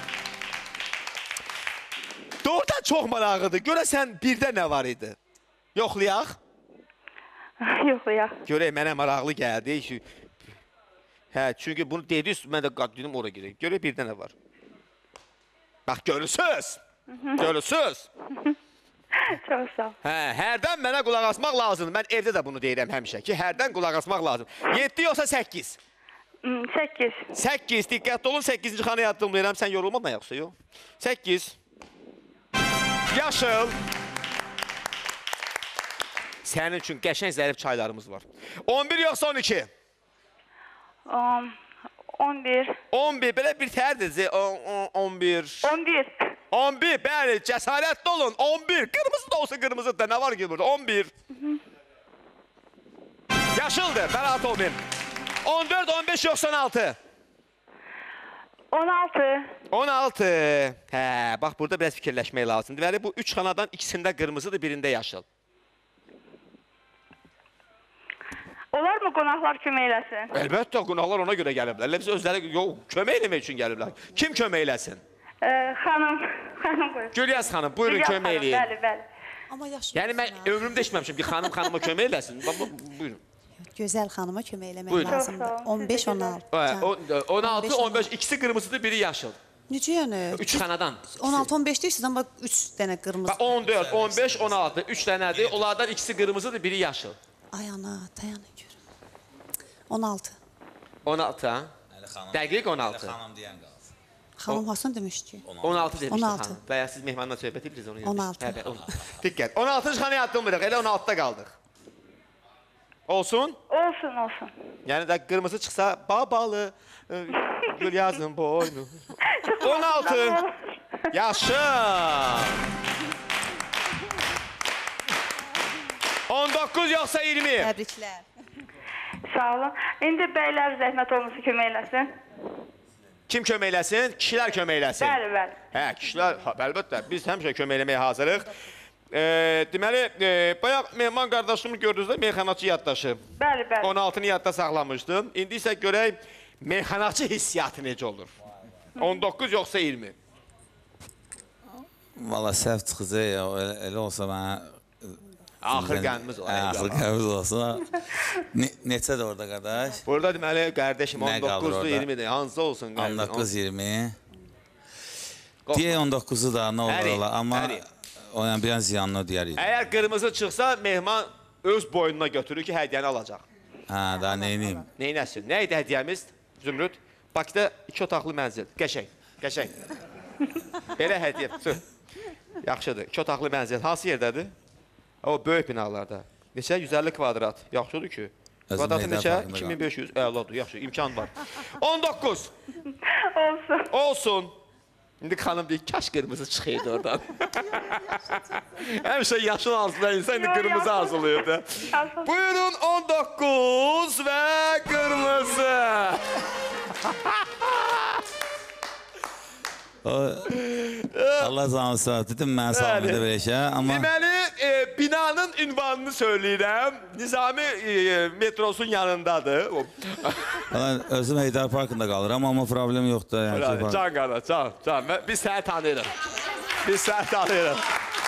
Doğrudan çox maraqlıdır. Görəsən birdə nə var idi? Yoxlayaq? Yoxlayaq. Görək, mənə maraqlı gəldi. Hə, çünki bunu dediniz, mən də dedim oraya girək. Görək birdə nə var? Bax, görürsünüz. Görürsünüz. Çox sağ ol. Hə, hərdən mənə qulaq asmaq lazımdır. Mən evdə də bunu deyirəm həmişə ki, hərdən qulaq asmaq lazım. yeddi yoxsa səkkiz? səkkiz. səkkiz, diqqətli olun, səkkizinci xanaya addımlayıram. Sən yorulma yoxsa yox? səkkiz. Yaşıl. Sənin üçün qəşəng zərif çaylarımız var. on bir yoxsa on iki? on bir. on bir, belə bir tərdir. on bir. on bir. on bir, bəli, cəsarətli olun. on bir, qırmızı da olsa qırmızı da, nə var ki burada? on bir. Yaşıldır, bərat olmayın. on dörd, on beş yoxsa on altı? on altı. on altı. Hə, bax burada biraz fikirləşmək lazımdır. Deməli, bu üç xanadan ikisində qırmızıdır, birində yaşıl. Olar mı qonaqlar kömək eləsin? Əlbəttə, qonaqlar ona görə gəliblər. Elə biz özləri yox, kömək eləmək üçün gəliblər. Kim kömək eləsin? Ee, xanım, xanım buyurun. Gülyaz xanım, buyurun Gülyaz kömək xanım, eləyin. Bəli, bəli. Amma yaşlı. Yəni mən ömrümdə eşitməmişim ki, xanım xanıma kömək eləsin. Buyurun. Gözəl xanıma kömək eləmək Buyurun. lazımdır. on beş on altı. on altı on beş, ikisi qırmızıdır, biri yaşıl. Necə yəni? üç xanadan. on altı on beş deyirsiniz, amma üç dənə qırmızı. on dörd, on beş, on altı, üç dənədir. Onlardan ikisi qırmızıdır, biri yaşıl. Ay ana, dayanın görün. on altı. on altı, ha? Dəqiq on altı. Xanım deyən qalsın. Xanım Hasan demiş ki. on altı demişdi on altı. xanım. Bəyər siz mehmanla söhbət edirsiniz onu. on altı. Diqqət, on altıncı xanaya addımlayırıq, elə on altıda qaldıq. Olsun? Olsun, olsun. Yəni də qırmızı çıxsa, babalı, Gülyazın boynu. on altı. Yaşıl. on doqquz yoxsa iyirmi? Təbriklər. Sağ olun. İndi bəylər zəhmət olmasa kömək eləsin. Kim kömək eləsin? Kişilər kömək eləsin. Bəli, bəli. Hə, kişilər, ha, əlbəttə, biz həmişə kömək eləməyə hazırıq. E, deməli, e, bayaq mehman qardaşımı gördünüz də, meyxanaçı yaddaşı. Bəli, bəli. on altını yadda saxlamışdım. İndi isə görək, meyxanaçı hissiyatı necə olur? on doqquz yoxsa iyirmi? Valla səhv çıxacaq ya, elə, elə olsa mənə... Axır qənimiz var. Axır qənimiz olsun. ne, neçədir orada qardaş? Burada deməli, qardaşım, on doqquzdur, iyirmidir. Hansı olsun? on doqquz iyirmi. Deyək on doqquzu da nə olur ola, amma o yəni bir an ziyanlı deyərik. Əgər qırmızı çıxsa, mehman öz boynuna götürür ki, hədiyyəni alacaq. Hə, daha neyniyim? Neynəsin? Nə idi hədiyyəmiz, Zümrüd? Bakıda iki otaqlı mənzil. Qəşəng, qəşəng. Belə hədiyyə. Yaxşıdır, iki otaqlı mənzil. Hansı yerdədir? O, böyük binalarda. Neçə? yüz əlli kvadrat. Yaxşıdır ki. Kvadratı neçə? iki min beş yüz. Əladır, yaxşı, imkan var. on doqquz. Olsun. Olsun. İndi xanım deyir, kaş qırmızı çıxıydı oradan. Həmişə yaşın arzular insan, indi qırmızı arzulayırdı. Buyurun, on doqquz və qırmızı. Allah canı sağ olsun. Dedim mən sağlamada belə şey, amma... Deməli, e, binanın ünvanını söyləyirəm. Nizami e, metrosun yanındadır. Özüm Heydar Parkında qalıram, amma problem yoxdur. Yəni, can qardaş, can, can. Biz səni tanıyırıq. Biz səni tanıyırıq.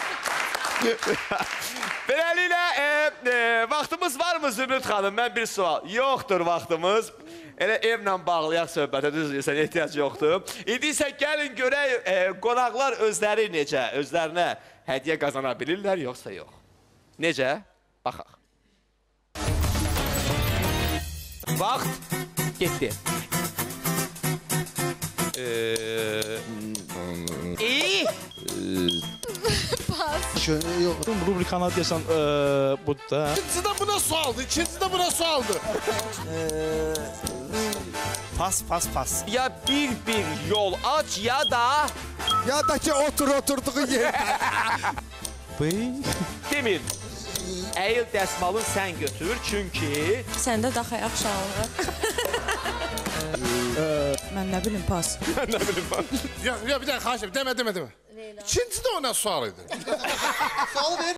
Beləliklə, e, e, vaxtımız varmı Zümrüd xanım? Mən bir sual. Yoxdur vaxtımız. Elə evlə bağlayaq söhbətə, düzdürsən, ehtiyac yoxdur. İndi isə gəlin görək, e, qonaqlar özləri necə, özlərinə hədiyyə qazana bilirlər, yoxsa yox? Necə? Baxaq. Vaxt getdi. İyi. Pas. Yok, rubrikana deyəsən bu da. İkinci də buna sualdı, ikinci də buna sualdı. Pas, pas, pas. Ya bir bir yol aç ya da... Ya da ki otur oturduğu yerdə. Demir. Əyil dəsmalın sən götür, çünki... Səndə daxı yaxşalığı. Mən nə bilim, pas. Mən nə bilim, pas. Ya, ya bir dəqiqə, xahiş demə, demə, demə. İkinci də ona sual idi. Sualı ver.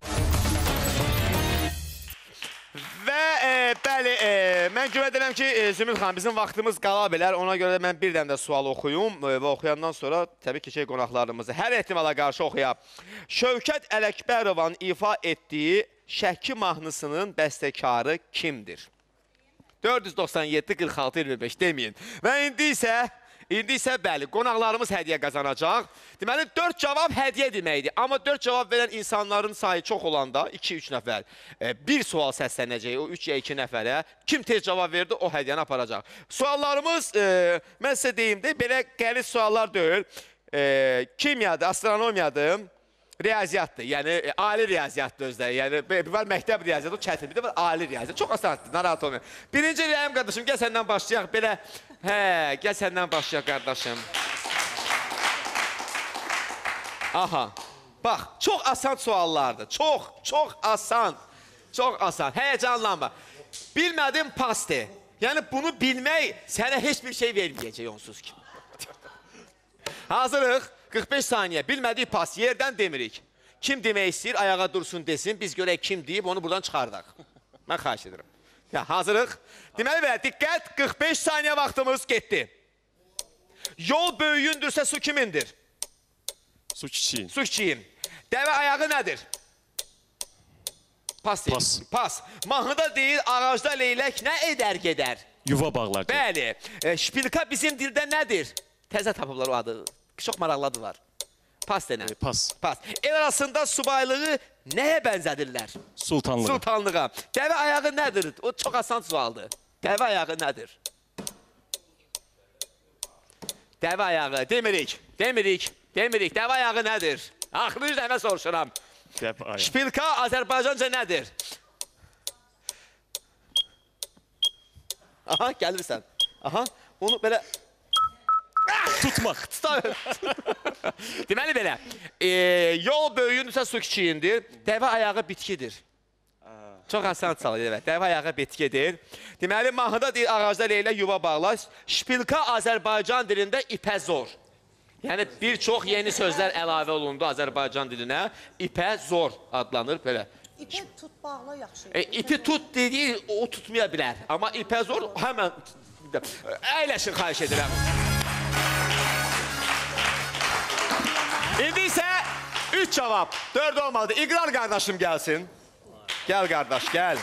Və e, bəli, e, mən güvən edirəm ki, e, Zümrüd xanım, bizim vaxtımız qala bilər. Ona görə də mən bir dənə də sual oxuyum e, və oxuyandan sonra təbii ki, şey qonaqlarımızı hər ehtimala qarşı oxuyaq. Şövkət Ələkbərovanın ifa etdiyi Şəki mahnısının bəstəkarı kimdir? dörd yüz doxsan yeddi qırx altı iyirmi beş deməyin. Və indi isə, indi isə bəli, qonaqlarımız hədiyyə qazanacaq. Deməli, dörd cavab hədiyyə deməkdir. Amma dörd cavab verən insanların sayı çox olanda, iki üç nəfər, e, bir sual səslənəcək, o üç ya iki nəfərə. Kim tez cavab verdi, o hədiyyəni aparacaq. Suallarımız, e, mən sizə deyim də, belə qəliz suallar deyil. E, kimyadır, astronomiyadır. Riyaziyyatdır, yəni e, ali riyaziyyatdır özdə. Yəni, bir var məktəb riyaziyyatı, o çətin, bir də var ali riyaziyyat. Çox asandır, narahat olmayın. Birinci rəyim qardaşım, gəl səndən başlayaq, belə, hə, gəl səndən başlayaq qardaşım. Aha, bax, çox asan suallardır, çox, çox asan, çox asan, həyəcanlanma. Bilmədim pastı, yəni bunu bilmək sənə heç bir şey verməyəcək onsuz ki. Hazırıq. qırx beş saniyə, bilmədik pas, yerdən demirik. Kim demək istəyir, ayağa dursun desin, biz görək kim deyib, onu buradan çıxardaq. Mən xahiş edirəm. Ya, hazırıq. Deməli belə, diqqət, qırx beş saniyə vaxtımız getdi. Yol böyüyündürsə su kimindir? Su kiçiyin. Su kiçiyin. Dəvə ayağı nədir? Pas deyil. Pas. Pas. Mahnıda deyil, ağacda leylək nə edər gedər? Yuva bağlar. Bəli. E, şpilka bizim dildə nədir? Təzə tapıblar o adı. Çox maraqladılar. Pas denən. E, pas. Pas. El arasında subaylığı nəyə bənzədirlər? Sultanlığa. Sultanlığa. Dəvə ayağı nədir? O çox asan sualdır. Dəvə ayağı nədir? Dəvə ayağı. Demirik. Demirik. Demirik. Dəvə ayağı nədir? Axırı yüz dəfə soruşuram. Dəvə ayağı. Şpilka Azərbaycanca nədir? Aha, gəlirsən. Aha, onu belə... Tutmaq. Deməli belə, e, yol böyüyündürsə su kiçiyindir, dəvə ayağı bitkidir. Çox asan çalır, evet. Dəvə ayağı bitkidir. Deməli, mahnıda deyil, ağacda leylə yuva bağlar. Şpilka Azərbaycan dilində ipə zor. Yəni, bir çox yeni sözlər əlavə olundu Azərbaycan dilinə. İpə zor adlanır, belə. İpə tut, bağla yaxşı. E, ipi tut dediyi, o tutmaya bilər. Amma ipə zor, həmən... Əyləşin, xahiş edirəm. İndi isə üç cavab, dörd olmadı. İqrar qardaşım gəlsin. Gəl qardaş, gəl.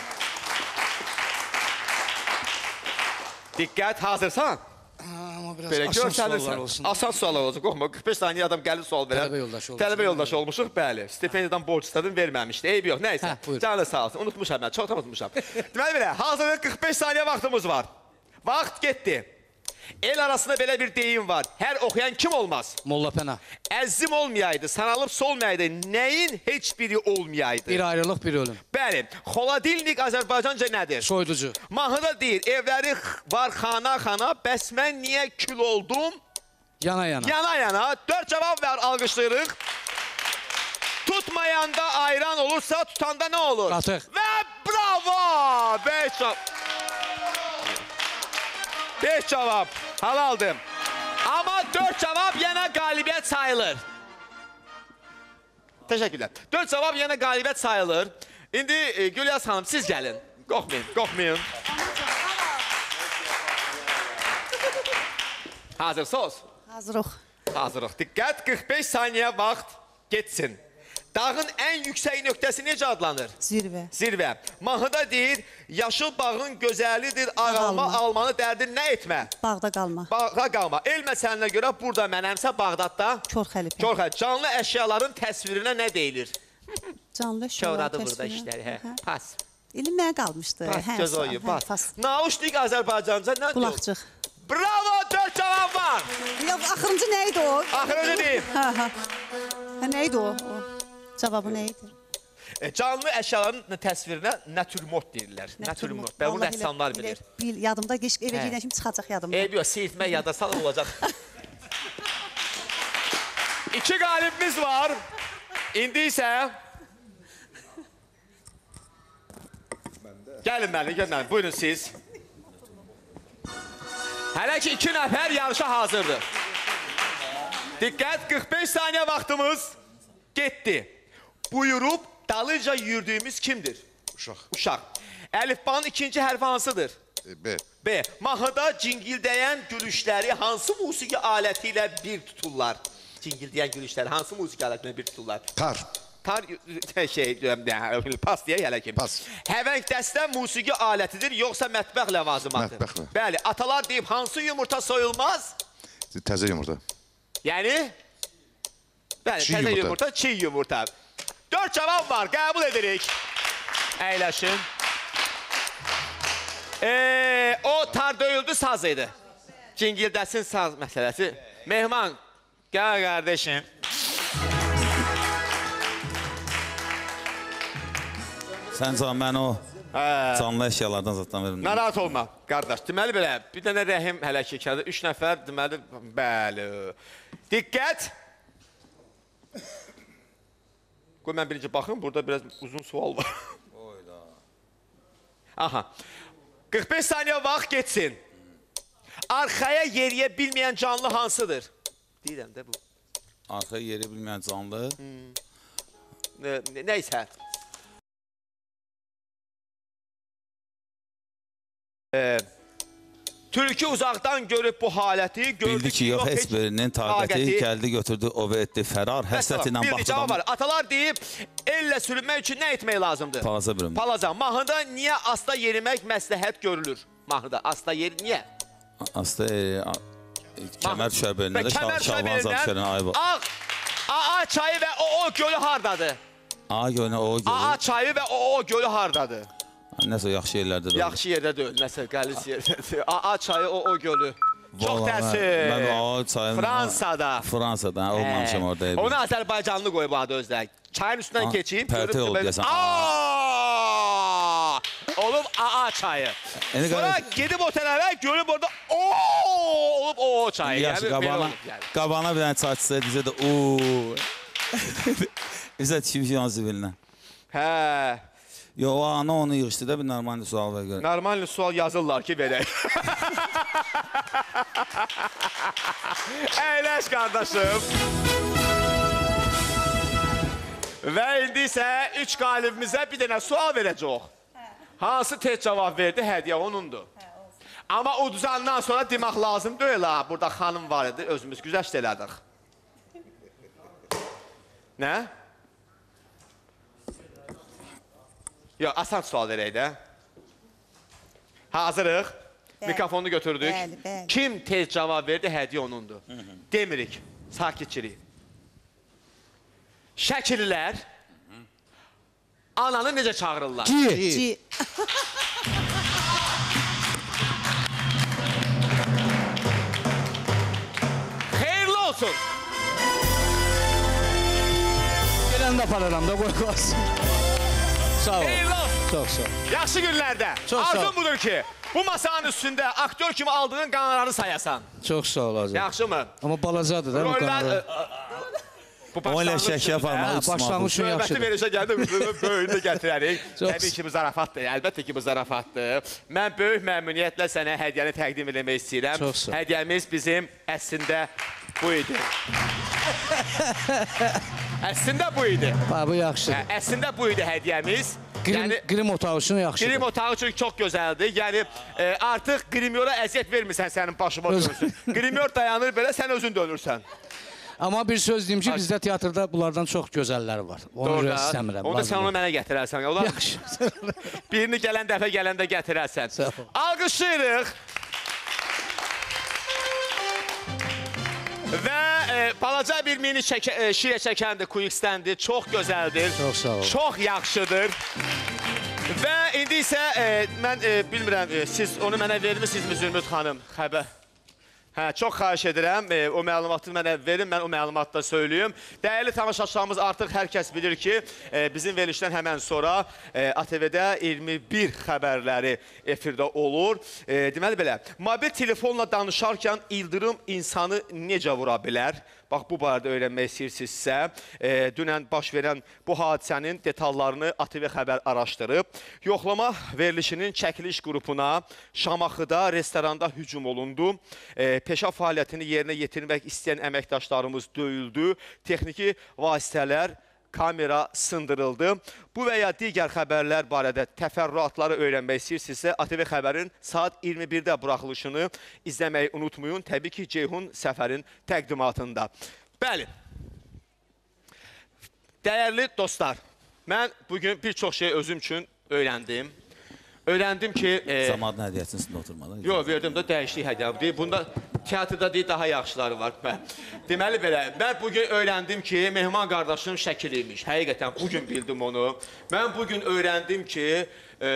Diqqət, hazırsan? Amma biraz Belə asan suallar olsun. Asan suallar olsun, qorxma. qırx beş saniyə adam gəlir sual verər. Tələbə yoldaşı olmuşuq. Tələbə yoldaşı olmuşuq, bəli. Stipendiyadan borc istədim, verməmişdi. Eybi yox, nəysə. Canı sağ olsun, unutmuşam mən, çoxdan unutmuşam. Deməli belə, hazırlıq qırx beş saniyə vaxtımız var. Vaxt getdi. El arasında belə bir deyim var. Hər oxuyan kim olmaz? Molla Pənah. Əzzim olmayaydı, sanalıb solmayaydı, nəyin heç biri olmayaydı? Bir ayrılıq, bir ölüm. Bəli, xoladilnik Azərbaycanca nədir? Soyuducu. Mahnıda deyir, evləri var xana-xana, bəs mən niyə kül oldum? Yana-yana. Yana-yana, dörd cavab ver, alqışlayırıq. Tutmayanda ayran olursa, tutanda nə olur? Qatıq. Və bravo! Beş cavab. Beş cavab, halaldım. Amma dörd cavab yenə qalibiyyət sayılır. Təşəkkürlər. Dörd cavab yenə qalibiyyət sayılır. İndi e, Gülyaz xanım, siz gəlin. Qorxmayın, qorxmayın. Hazırsınız? Hazırıq. Hazırıq. Diqqət, qırx beş saniyə vaxt getsin. Dağın ən yüksək nöqtəsi necə adlanır? Zirvə. Zirvə. Mahnıda deyir, yaşıl bağın gözəlidir, ağalma, almanı dərdin nə etmə? Bağda qalma. Bağda qalma. El məsələninə görə burada mənəmsə Bağdadda Kor xəlifə. Kor xəlifə. Canlı əşyaların təsvirinə nə deyilir? Canlı əşyaların təsvirinə. Burada işləri, hə. Pas. İlim mənə qalmışdı. Pas, Hə, cəzayı, hə, pas. pas. Naushnik Azərbaycanca nə diyor? Qulaqcıq. Bravo, dörd cavab var. Yox, axırıncı nə idi o? Axırıncı deyim. Hə, hə. Hə, nə idi o? o? Cavabı nə idi? E, canlı əşyaların təsvirinə natürmort deyirlər. Natürmort. Və bunu rəssamlar bilir. Bil, yadımda geç, evə gedən kimi çıxacaq yadımda. Eyb yox, seyitmək yada sal olacaq. İki qalibimiz var. İndi isə... Gəlin mənə, gəlin mənə. Buyurun siz. Hələ ki iki nəfər yarışa hazırdır. Diqqət, qırx beş saniyə vaxtımız getdi. Buyurub dalıca yürüdüyümüz kimdir? Uşaq. Uşaq. Əlifbanın ikinci hərfi hansıdır? B. B. Mahnıda cingildəyən gülüşləri hansı musiqi aləti ilə bir tuturlar? Cingildəyən gülüşləri hansı musiqi aləti ilə bir tuturlar? Tar. Tar, şey, pas deyək hələ ki. Pas. Həvəng dəstə musiqi alətidir, yoxsa mətbəx ləvazimatdır? Mətbəx. Bəli, atalar deyib, hansı yumurta soyulmaz? Təzə yumurta. Yəni? Bəli, Çiy təzə yumurta. yumurta, çiy yumurta. Dörd cavab var, qəbul edirik. Əyləşin. Ee, o tar döyüldü saz idi. Cingildəsin saz məsələsi. Mehman, gəl qardeşim. Sən can, mən o canlı əşyalardan zaten verim. Narahat olma, qardaş. Deməli belə, bir dənə rəhim hələ ki, üç nəfər, deməli, bəli. Diqqət. Qoy, mən birinci baxım, burada biraz uzun sual var. Aha. qırx beş saniyə vaxt geçsin. Arxaya yeriyə bilməyən canlı hansıdır? Deyirəm də bu. Arxaya yeriyə bilməyən canlı? Neysə. Ee, Türkü uzaqdan görüb bu haləti, bildi ki, yox, heç birinin taqəti gəldi, götürdü, o və etdi, fərar, həsrət ilə baxdı. Atalar deyib, elle sürünmək üçün nə etmək lazımdır? Palaza bürünmək. Palaza. Mahnıda niyə asta yerimək məsləhət görülür? Mahnıda asta yeri niyə? Asta kəmər düşər bölünə də, şalvan zapşərin ayı var. A çayı və o gölü hardadır? A gölü, o gölü. A çayı və o gölü hardadır? Nəsə, yaxşı yerlərdə deyil. Yaxşı yerdə deyil, nəsə, qəlis yerdə. A çayı, o gölü. Çox təəssüf. Fransada. Fransada, olmamışam orada. Onu Azərbaycanlı qoyub adı özdə. Çayın üstündən keçeyim. Pərtə olub gəlsən. Olub A çayı. Sonra gedib o tərəfə, görüb orada olub o çayı. Yaxşı, qabana bir dənə çayçısı bizə də ooo. Bizə tikmiş yan zibilinə. Hə. Yo, o ana onu yığışdı da bir normalni sual və görə. Normalni sual yazırlar ki, verək. Əyləş, qardaşım. Və indi isə üç qalibimizə bir dənə sual verəcək. Hansı tez cavab verdi, hədiyə onundur. Amma uduzandan sonra demək lazım deyil ha. Burada xanım var idi, özümüz güzəşt elədik. Nə? Yox, asan sual verək də. Hazırıq. Mikrofonu götürdük. Bəli, bəli. Kim tez cavab verdi, hədiyə onundur. Demirik, sakitçilik. Şəkillər ananı necə çağırırlar? Ci. Xeyirli olsun. Gələndə apararam da, qoy qalsın. Sağ ol. Xeyirli olsun. Çox sağ ol. Yaxşı günlərdə. Çox sağ ol. Arzum budur ki, bu masanın üstündə aktör kimi aldığın qanarları sayasan. Çox sağ ol, Azər. Yaxşı mı? Amma balacadır da bu qanarlar. O ilə şək yapar. Başlanğıç üçün yaxşıdır. Növbəti verişə gəldim, böyüyünü də gətirərik. Təbii ki, bu zarafatdır, əlbəttə ki, bu zarafatdır. Mən böyük məmnuniyyətlə sənə hədiyyəni təqdim eləmək istəyirəm. Çox sağ ol. Hədiyyəmiz bizim əslində bu idi. Əslində bu idi. Bu yaxşıdır. Əslində bu idi hədiyyəmiz. Qrim otağı üçün yaxşıdır. Qrim otağı üçün çox gözəldir. Yəni, artıq qrimyora əziyyət vermirsən sənin başıma dönürsün. Qrimyor dayanır belə, sən özün dönürsən. Amma bir söz deyim ki, bizdə teatrda bunlardan çox gözəllər var. Onu görə istəmirəm. Onu da sən onu mənə gətirərsən. Yaxşı. Birini gələn dəfə gələndə gətirərsən. Alqışlayırıq. Və balaca bir mini şirə çəkəndir, Q X-dəndir. Çox gözəldir. Çox sağ ol. Çox yaxşıdır. Və indi isə e, mən e, bilmirəm, e, siz onu mənə vermişsiniz Zümrüd xanım, xəbər. Hə, çox xahiş edirəm, e, o məlumatı mənə verin, mən o məlumatı da söyləyim. Dəyərli tamaşaçılarımız artıq hər kəs bilir ki, e, bizim verilişdən həmən sonra e, A T V-də iyirmi bir xəbərləri efirdə olur. E, deməli belə, mobil telefonla danışarkən ildırım insanı necə vura bilər? Bax, bu barədə öyrənmək istəyirsinizsə, e, dünən baş verən bu hadisənin detallarını A T V xəbər araşdırıb. Yoxlama verilişinin çəkiliş qrupuna Şamaxıda restoranda hücum olundu. E, peşə fəaliyyətini yerinə yetirmək istəyən əməkdaşlarımız döyüldü. Texniki vasitələr, kamera sındırıldı. Bu və ya digər xəbərlər barədə təfərrüatları öyrənmək istəyirsinizsə, A T V xəbərin saat iyirmi birdə buraxılışını izləməyi unutmayın. Təbii ki, Ceyhun Səfərin təqdimatında. Bəli, dəyərli dostlar, mən bugün bir çox şey özüm üçün öyrəndim. Öyrəndim ki... E, Zamadın hədiyyəsinin üstündə oturmadan. Yox, verdim də dəyişdik hədiyyəm. Bunda teatrda deyil, daha yaxşıları var. Deməli belə, mən bugün öyrəndim ki, Mehman qardaşım şəkiliymiş. Həqiqətən, bugün bildim onu. Mən bugün öyrəndim ki, e,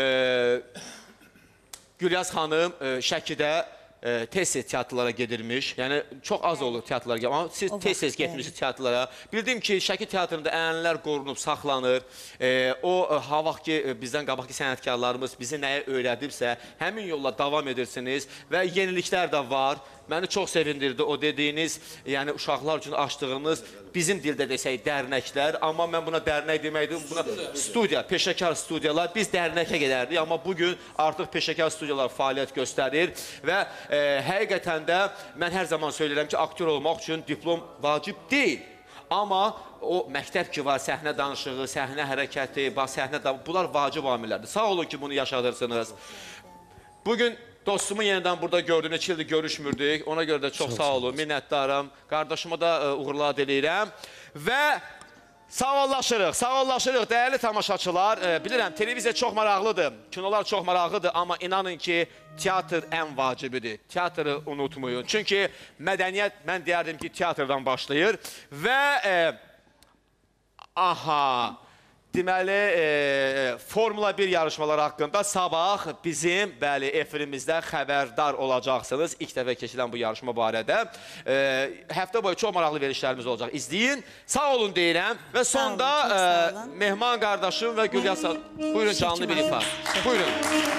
Gülyaz xanım e, Şəkidə tez-tez teatrlara gedirmiş. Yəni, çox az olur teatrlara gedir. Amma siz tez-tez getmişsiniz teatrlara. Bildim ki, Şəki teatrında ənənələr qorunub, saxlanır. E, o, ha vaxt ki, bizdən qabaqki sənətkarlarımız bizi nəyə öyrədibsə, həmin yolla davam edirsiniz və yeniliklər də var. Məni çox sevindirdi o dediyiniz, yəni uşaqlar üçün açdığımız, bizim dildə desək, dərnəklər. Amma mən buna dərnək deməkdir, buna studiya, peşəkar studiyalar. Biz dərnəkə gedərdik, amma bugün artıq peşəkar studiyalar fəaliyyət göstərir. Və e, həqiqətən də mən hər zaman söyləyirəm ki, aktyor olmaq üçün diplom vacib deyil. Amma o məktəb ki var, səhnə danışığı, səhnə hərəkəti, səhnə danışığı, bunlar vacib amillərdir. Sağ olun ki, bunu yaşadırsınız. Bugün dostumu yenidən burada gördüm, neçə ildir görüşmürdük. Ona görə də çox, çox sağ olun, minnətdarım. Qardaşıma da e, uğurlar diləyirəm. Və sağollaşırıq, sağollaşırıq dəyərli tamaşaçılar. E, bilirəm, televiziya çox maraqlıdır, kinolar çox maraqlıdır. Amma inanın ki, teatr ən vacibidir. Teatrı unutmayın. Çünki mədəniyyət, mən deyərdim ki, teatrdan başlayır. Və, e, aha... Deməli, e, Formula bir yarışmaları haqqında sabah bizim, bəli, efirimizdə xəbərdar olacaqsınız. İlk dəfə keçilən bu yarışma barədə. E, həftə boyu çox maraqlı verilişlərimiz olacaq. İzləyin. Sağ olun deyirəm. Və sonda e, Mehman qardaşım və Gülyaz... Buyurun, canlı bir ifa. Buyurun.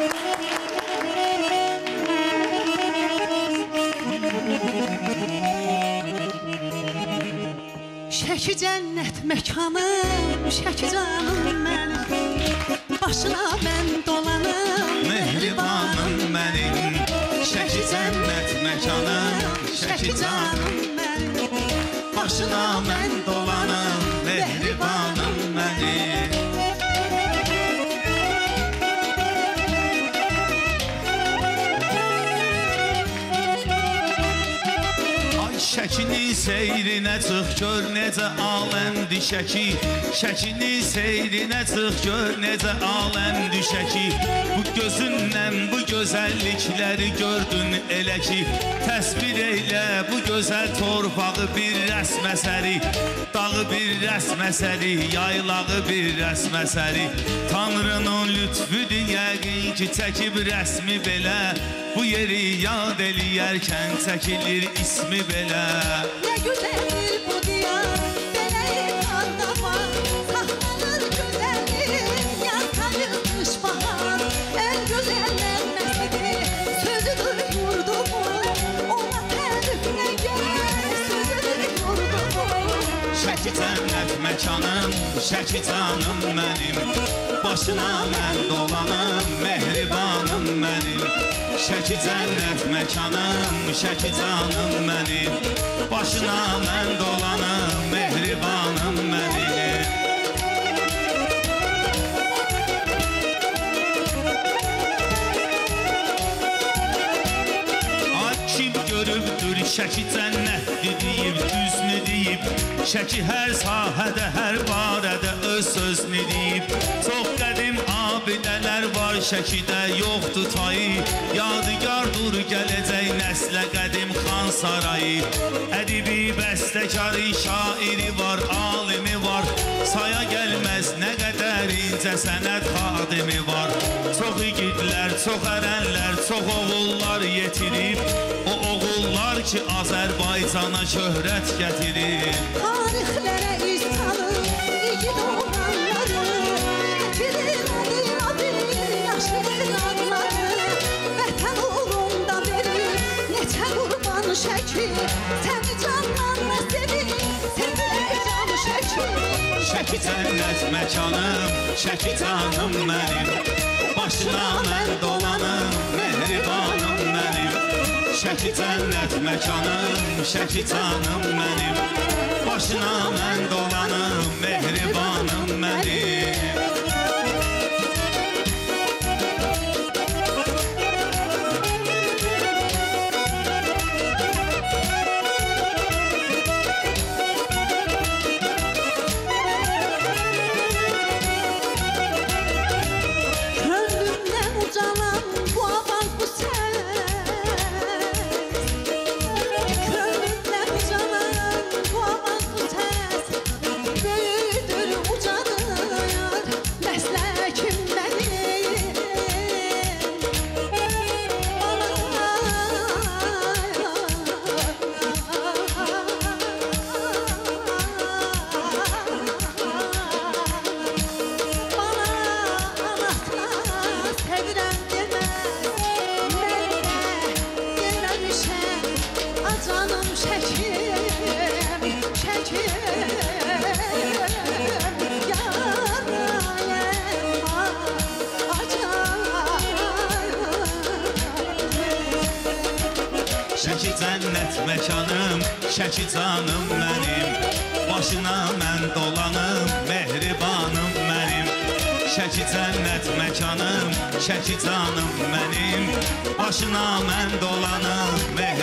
Şəki cənnət məkanım, şəki canım mənim, başına mən dolanım, mehribanım mənim. Şəki cənnət məkanım, şəki canım mənim, başına mən dolanım, mehribanım mənim. Şəkini seyrinə çıx, gör necə aləmdi şəki. Şəkini seyrinə çıx, gör necə aləmdi şəki. Bu gözündən bu gözəllikləri gördün elə ki, təsvir eylə bu gözəl torpağı bir rəsm əsəri. Dağı bir rəsm əsəri, yaylağı bir rəsm əsəri. Tanrının lütfüdür yəqin ki, çəkib rəsmi belə. Bu yeri yad eləyərkən çəkilir ismi belə. Nə gözəldir bu diyar, beləyim adama, saxlanır gözəlim, yaz tanımış bahar. Ən gözəllər məsidi, sözüdür yurdumun, ona tərif nə gələr, sözüdür yurdumun. Şəki cənnət məkanım, şəki canım mənim, başına mən dolanım, mehribanım mənim. Şəki cənnət məkanım, şəki canım mənim, başına mən dolanım, mehribanım mənim. Ay kim görübdür şəki cənnətdir deyib, düzünü deyib. Şəki hər sahədə, hər barədə öz sözünü deyib. Çox qədim abidələr var Şəkidə, yoxdur tayı. Yadigardır gələcək nəslə qədim xan sarayı. Ədibi, bəstəkarı, şairi var, alimi var. Saya gəlməz nə qədərin necə sənət xadimi var. Çox igidlər, çox ərənlər, çox oğullar yetirib. O oğullar ki Azərbaycana şöhrət gətirib. Tarixlərə iz salır, igid oğlanları, getirir adı adı, yaşlıdır adları. Vətən uğrunda verir, neçə qurban şəkil, səni canlarla sevir, sevilir canı şəkil. Şəki cənnət məkanım, şəki canım mənim. Başına mən dolanım, mehribanım mənim. Şəki cənnət məkanım, şəki canım mənim. Başına mən dolanım, mehribanım mənim. Könlümdən ucalan bu avar bu səs. Könlümdən ucalan bu avar bu səs. Böyüdür ucanır məsləkim mənim. Sevirəm deməz, mən də deməmişəm, acanım şəkim, şəkim, yarayım, acayım. Şəki cənnət məkanım, şəki canım mənim. Başına mən dolanım, mehribanım mənim. Şəki cənnət məkanım, şəki canım mənim. Başına mən dolanım, mehribanım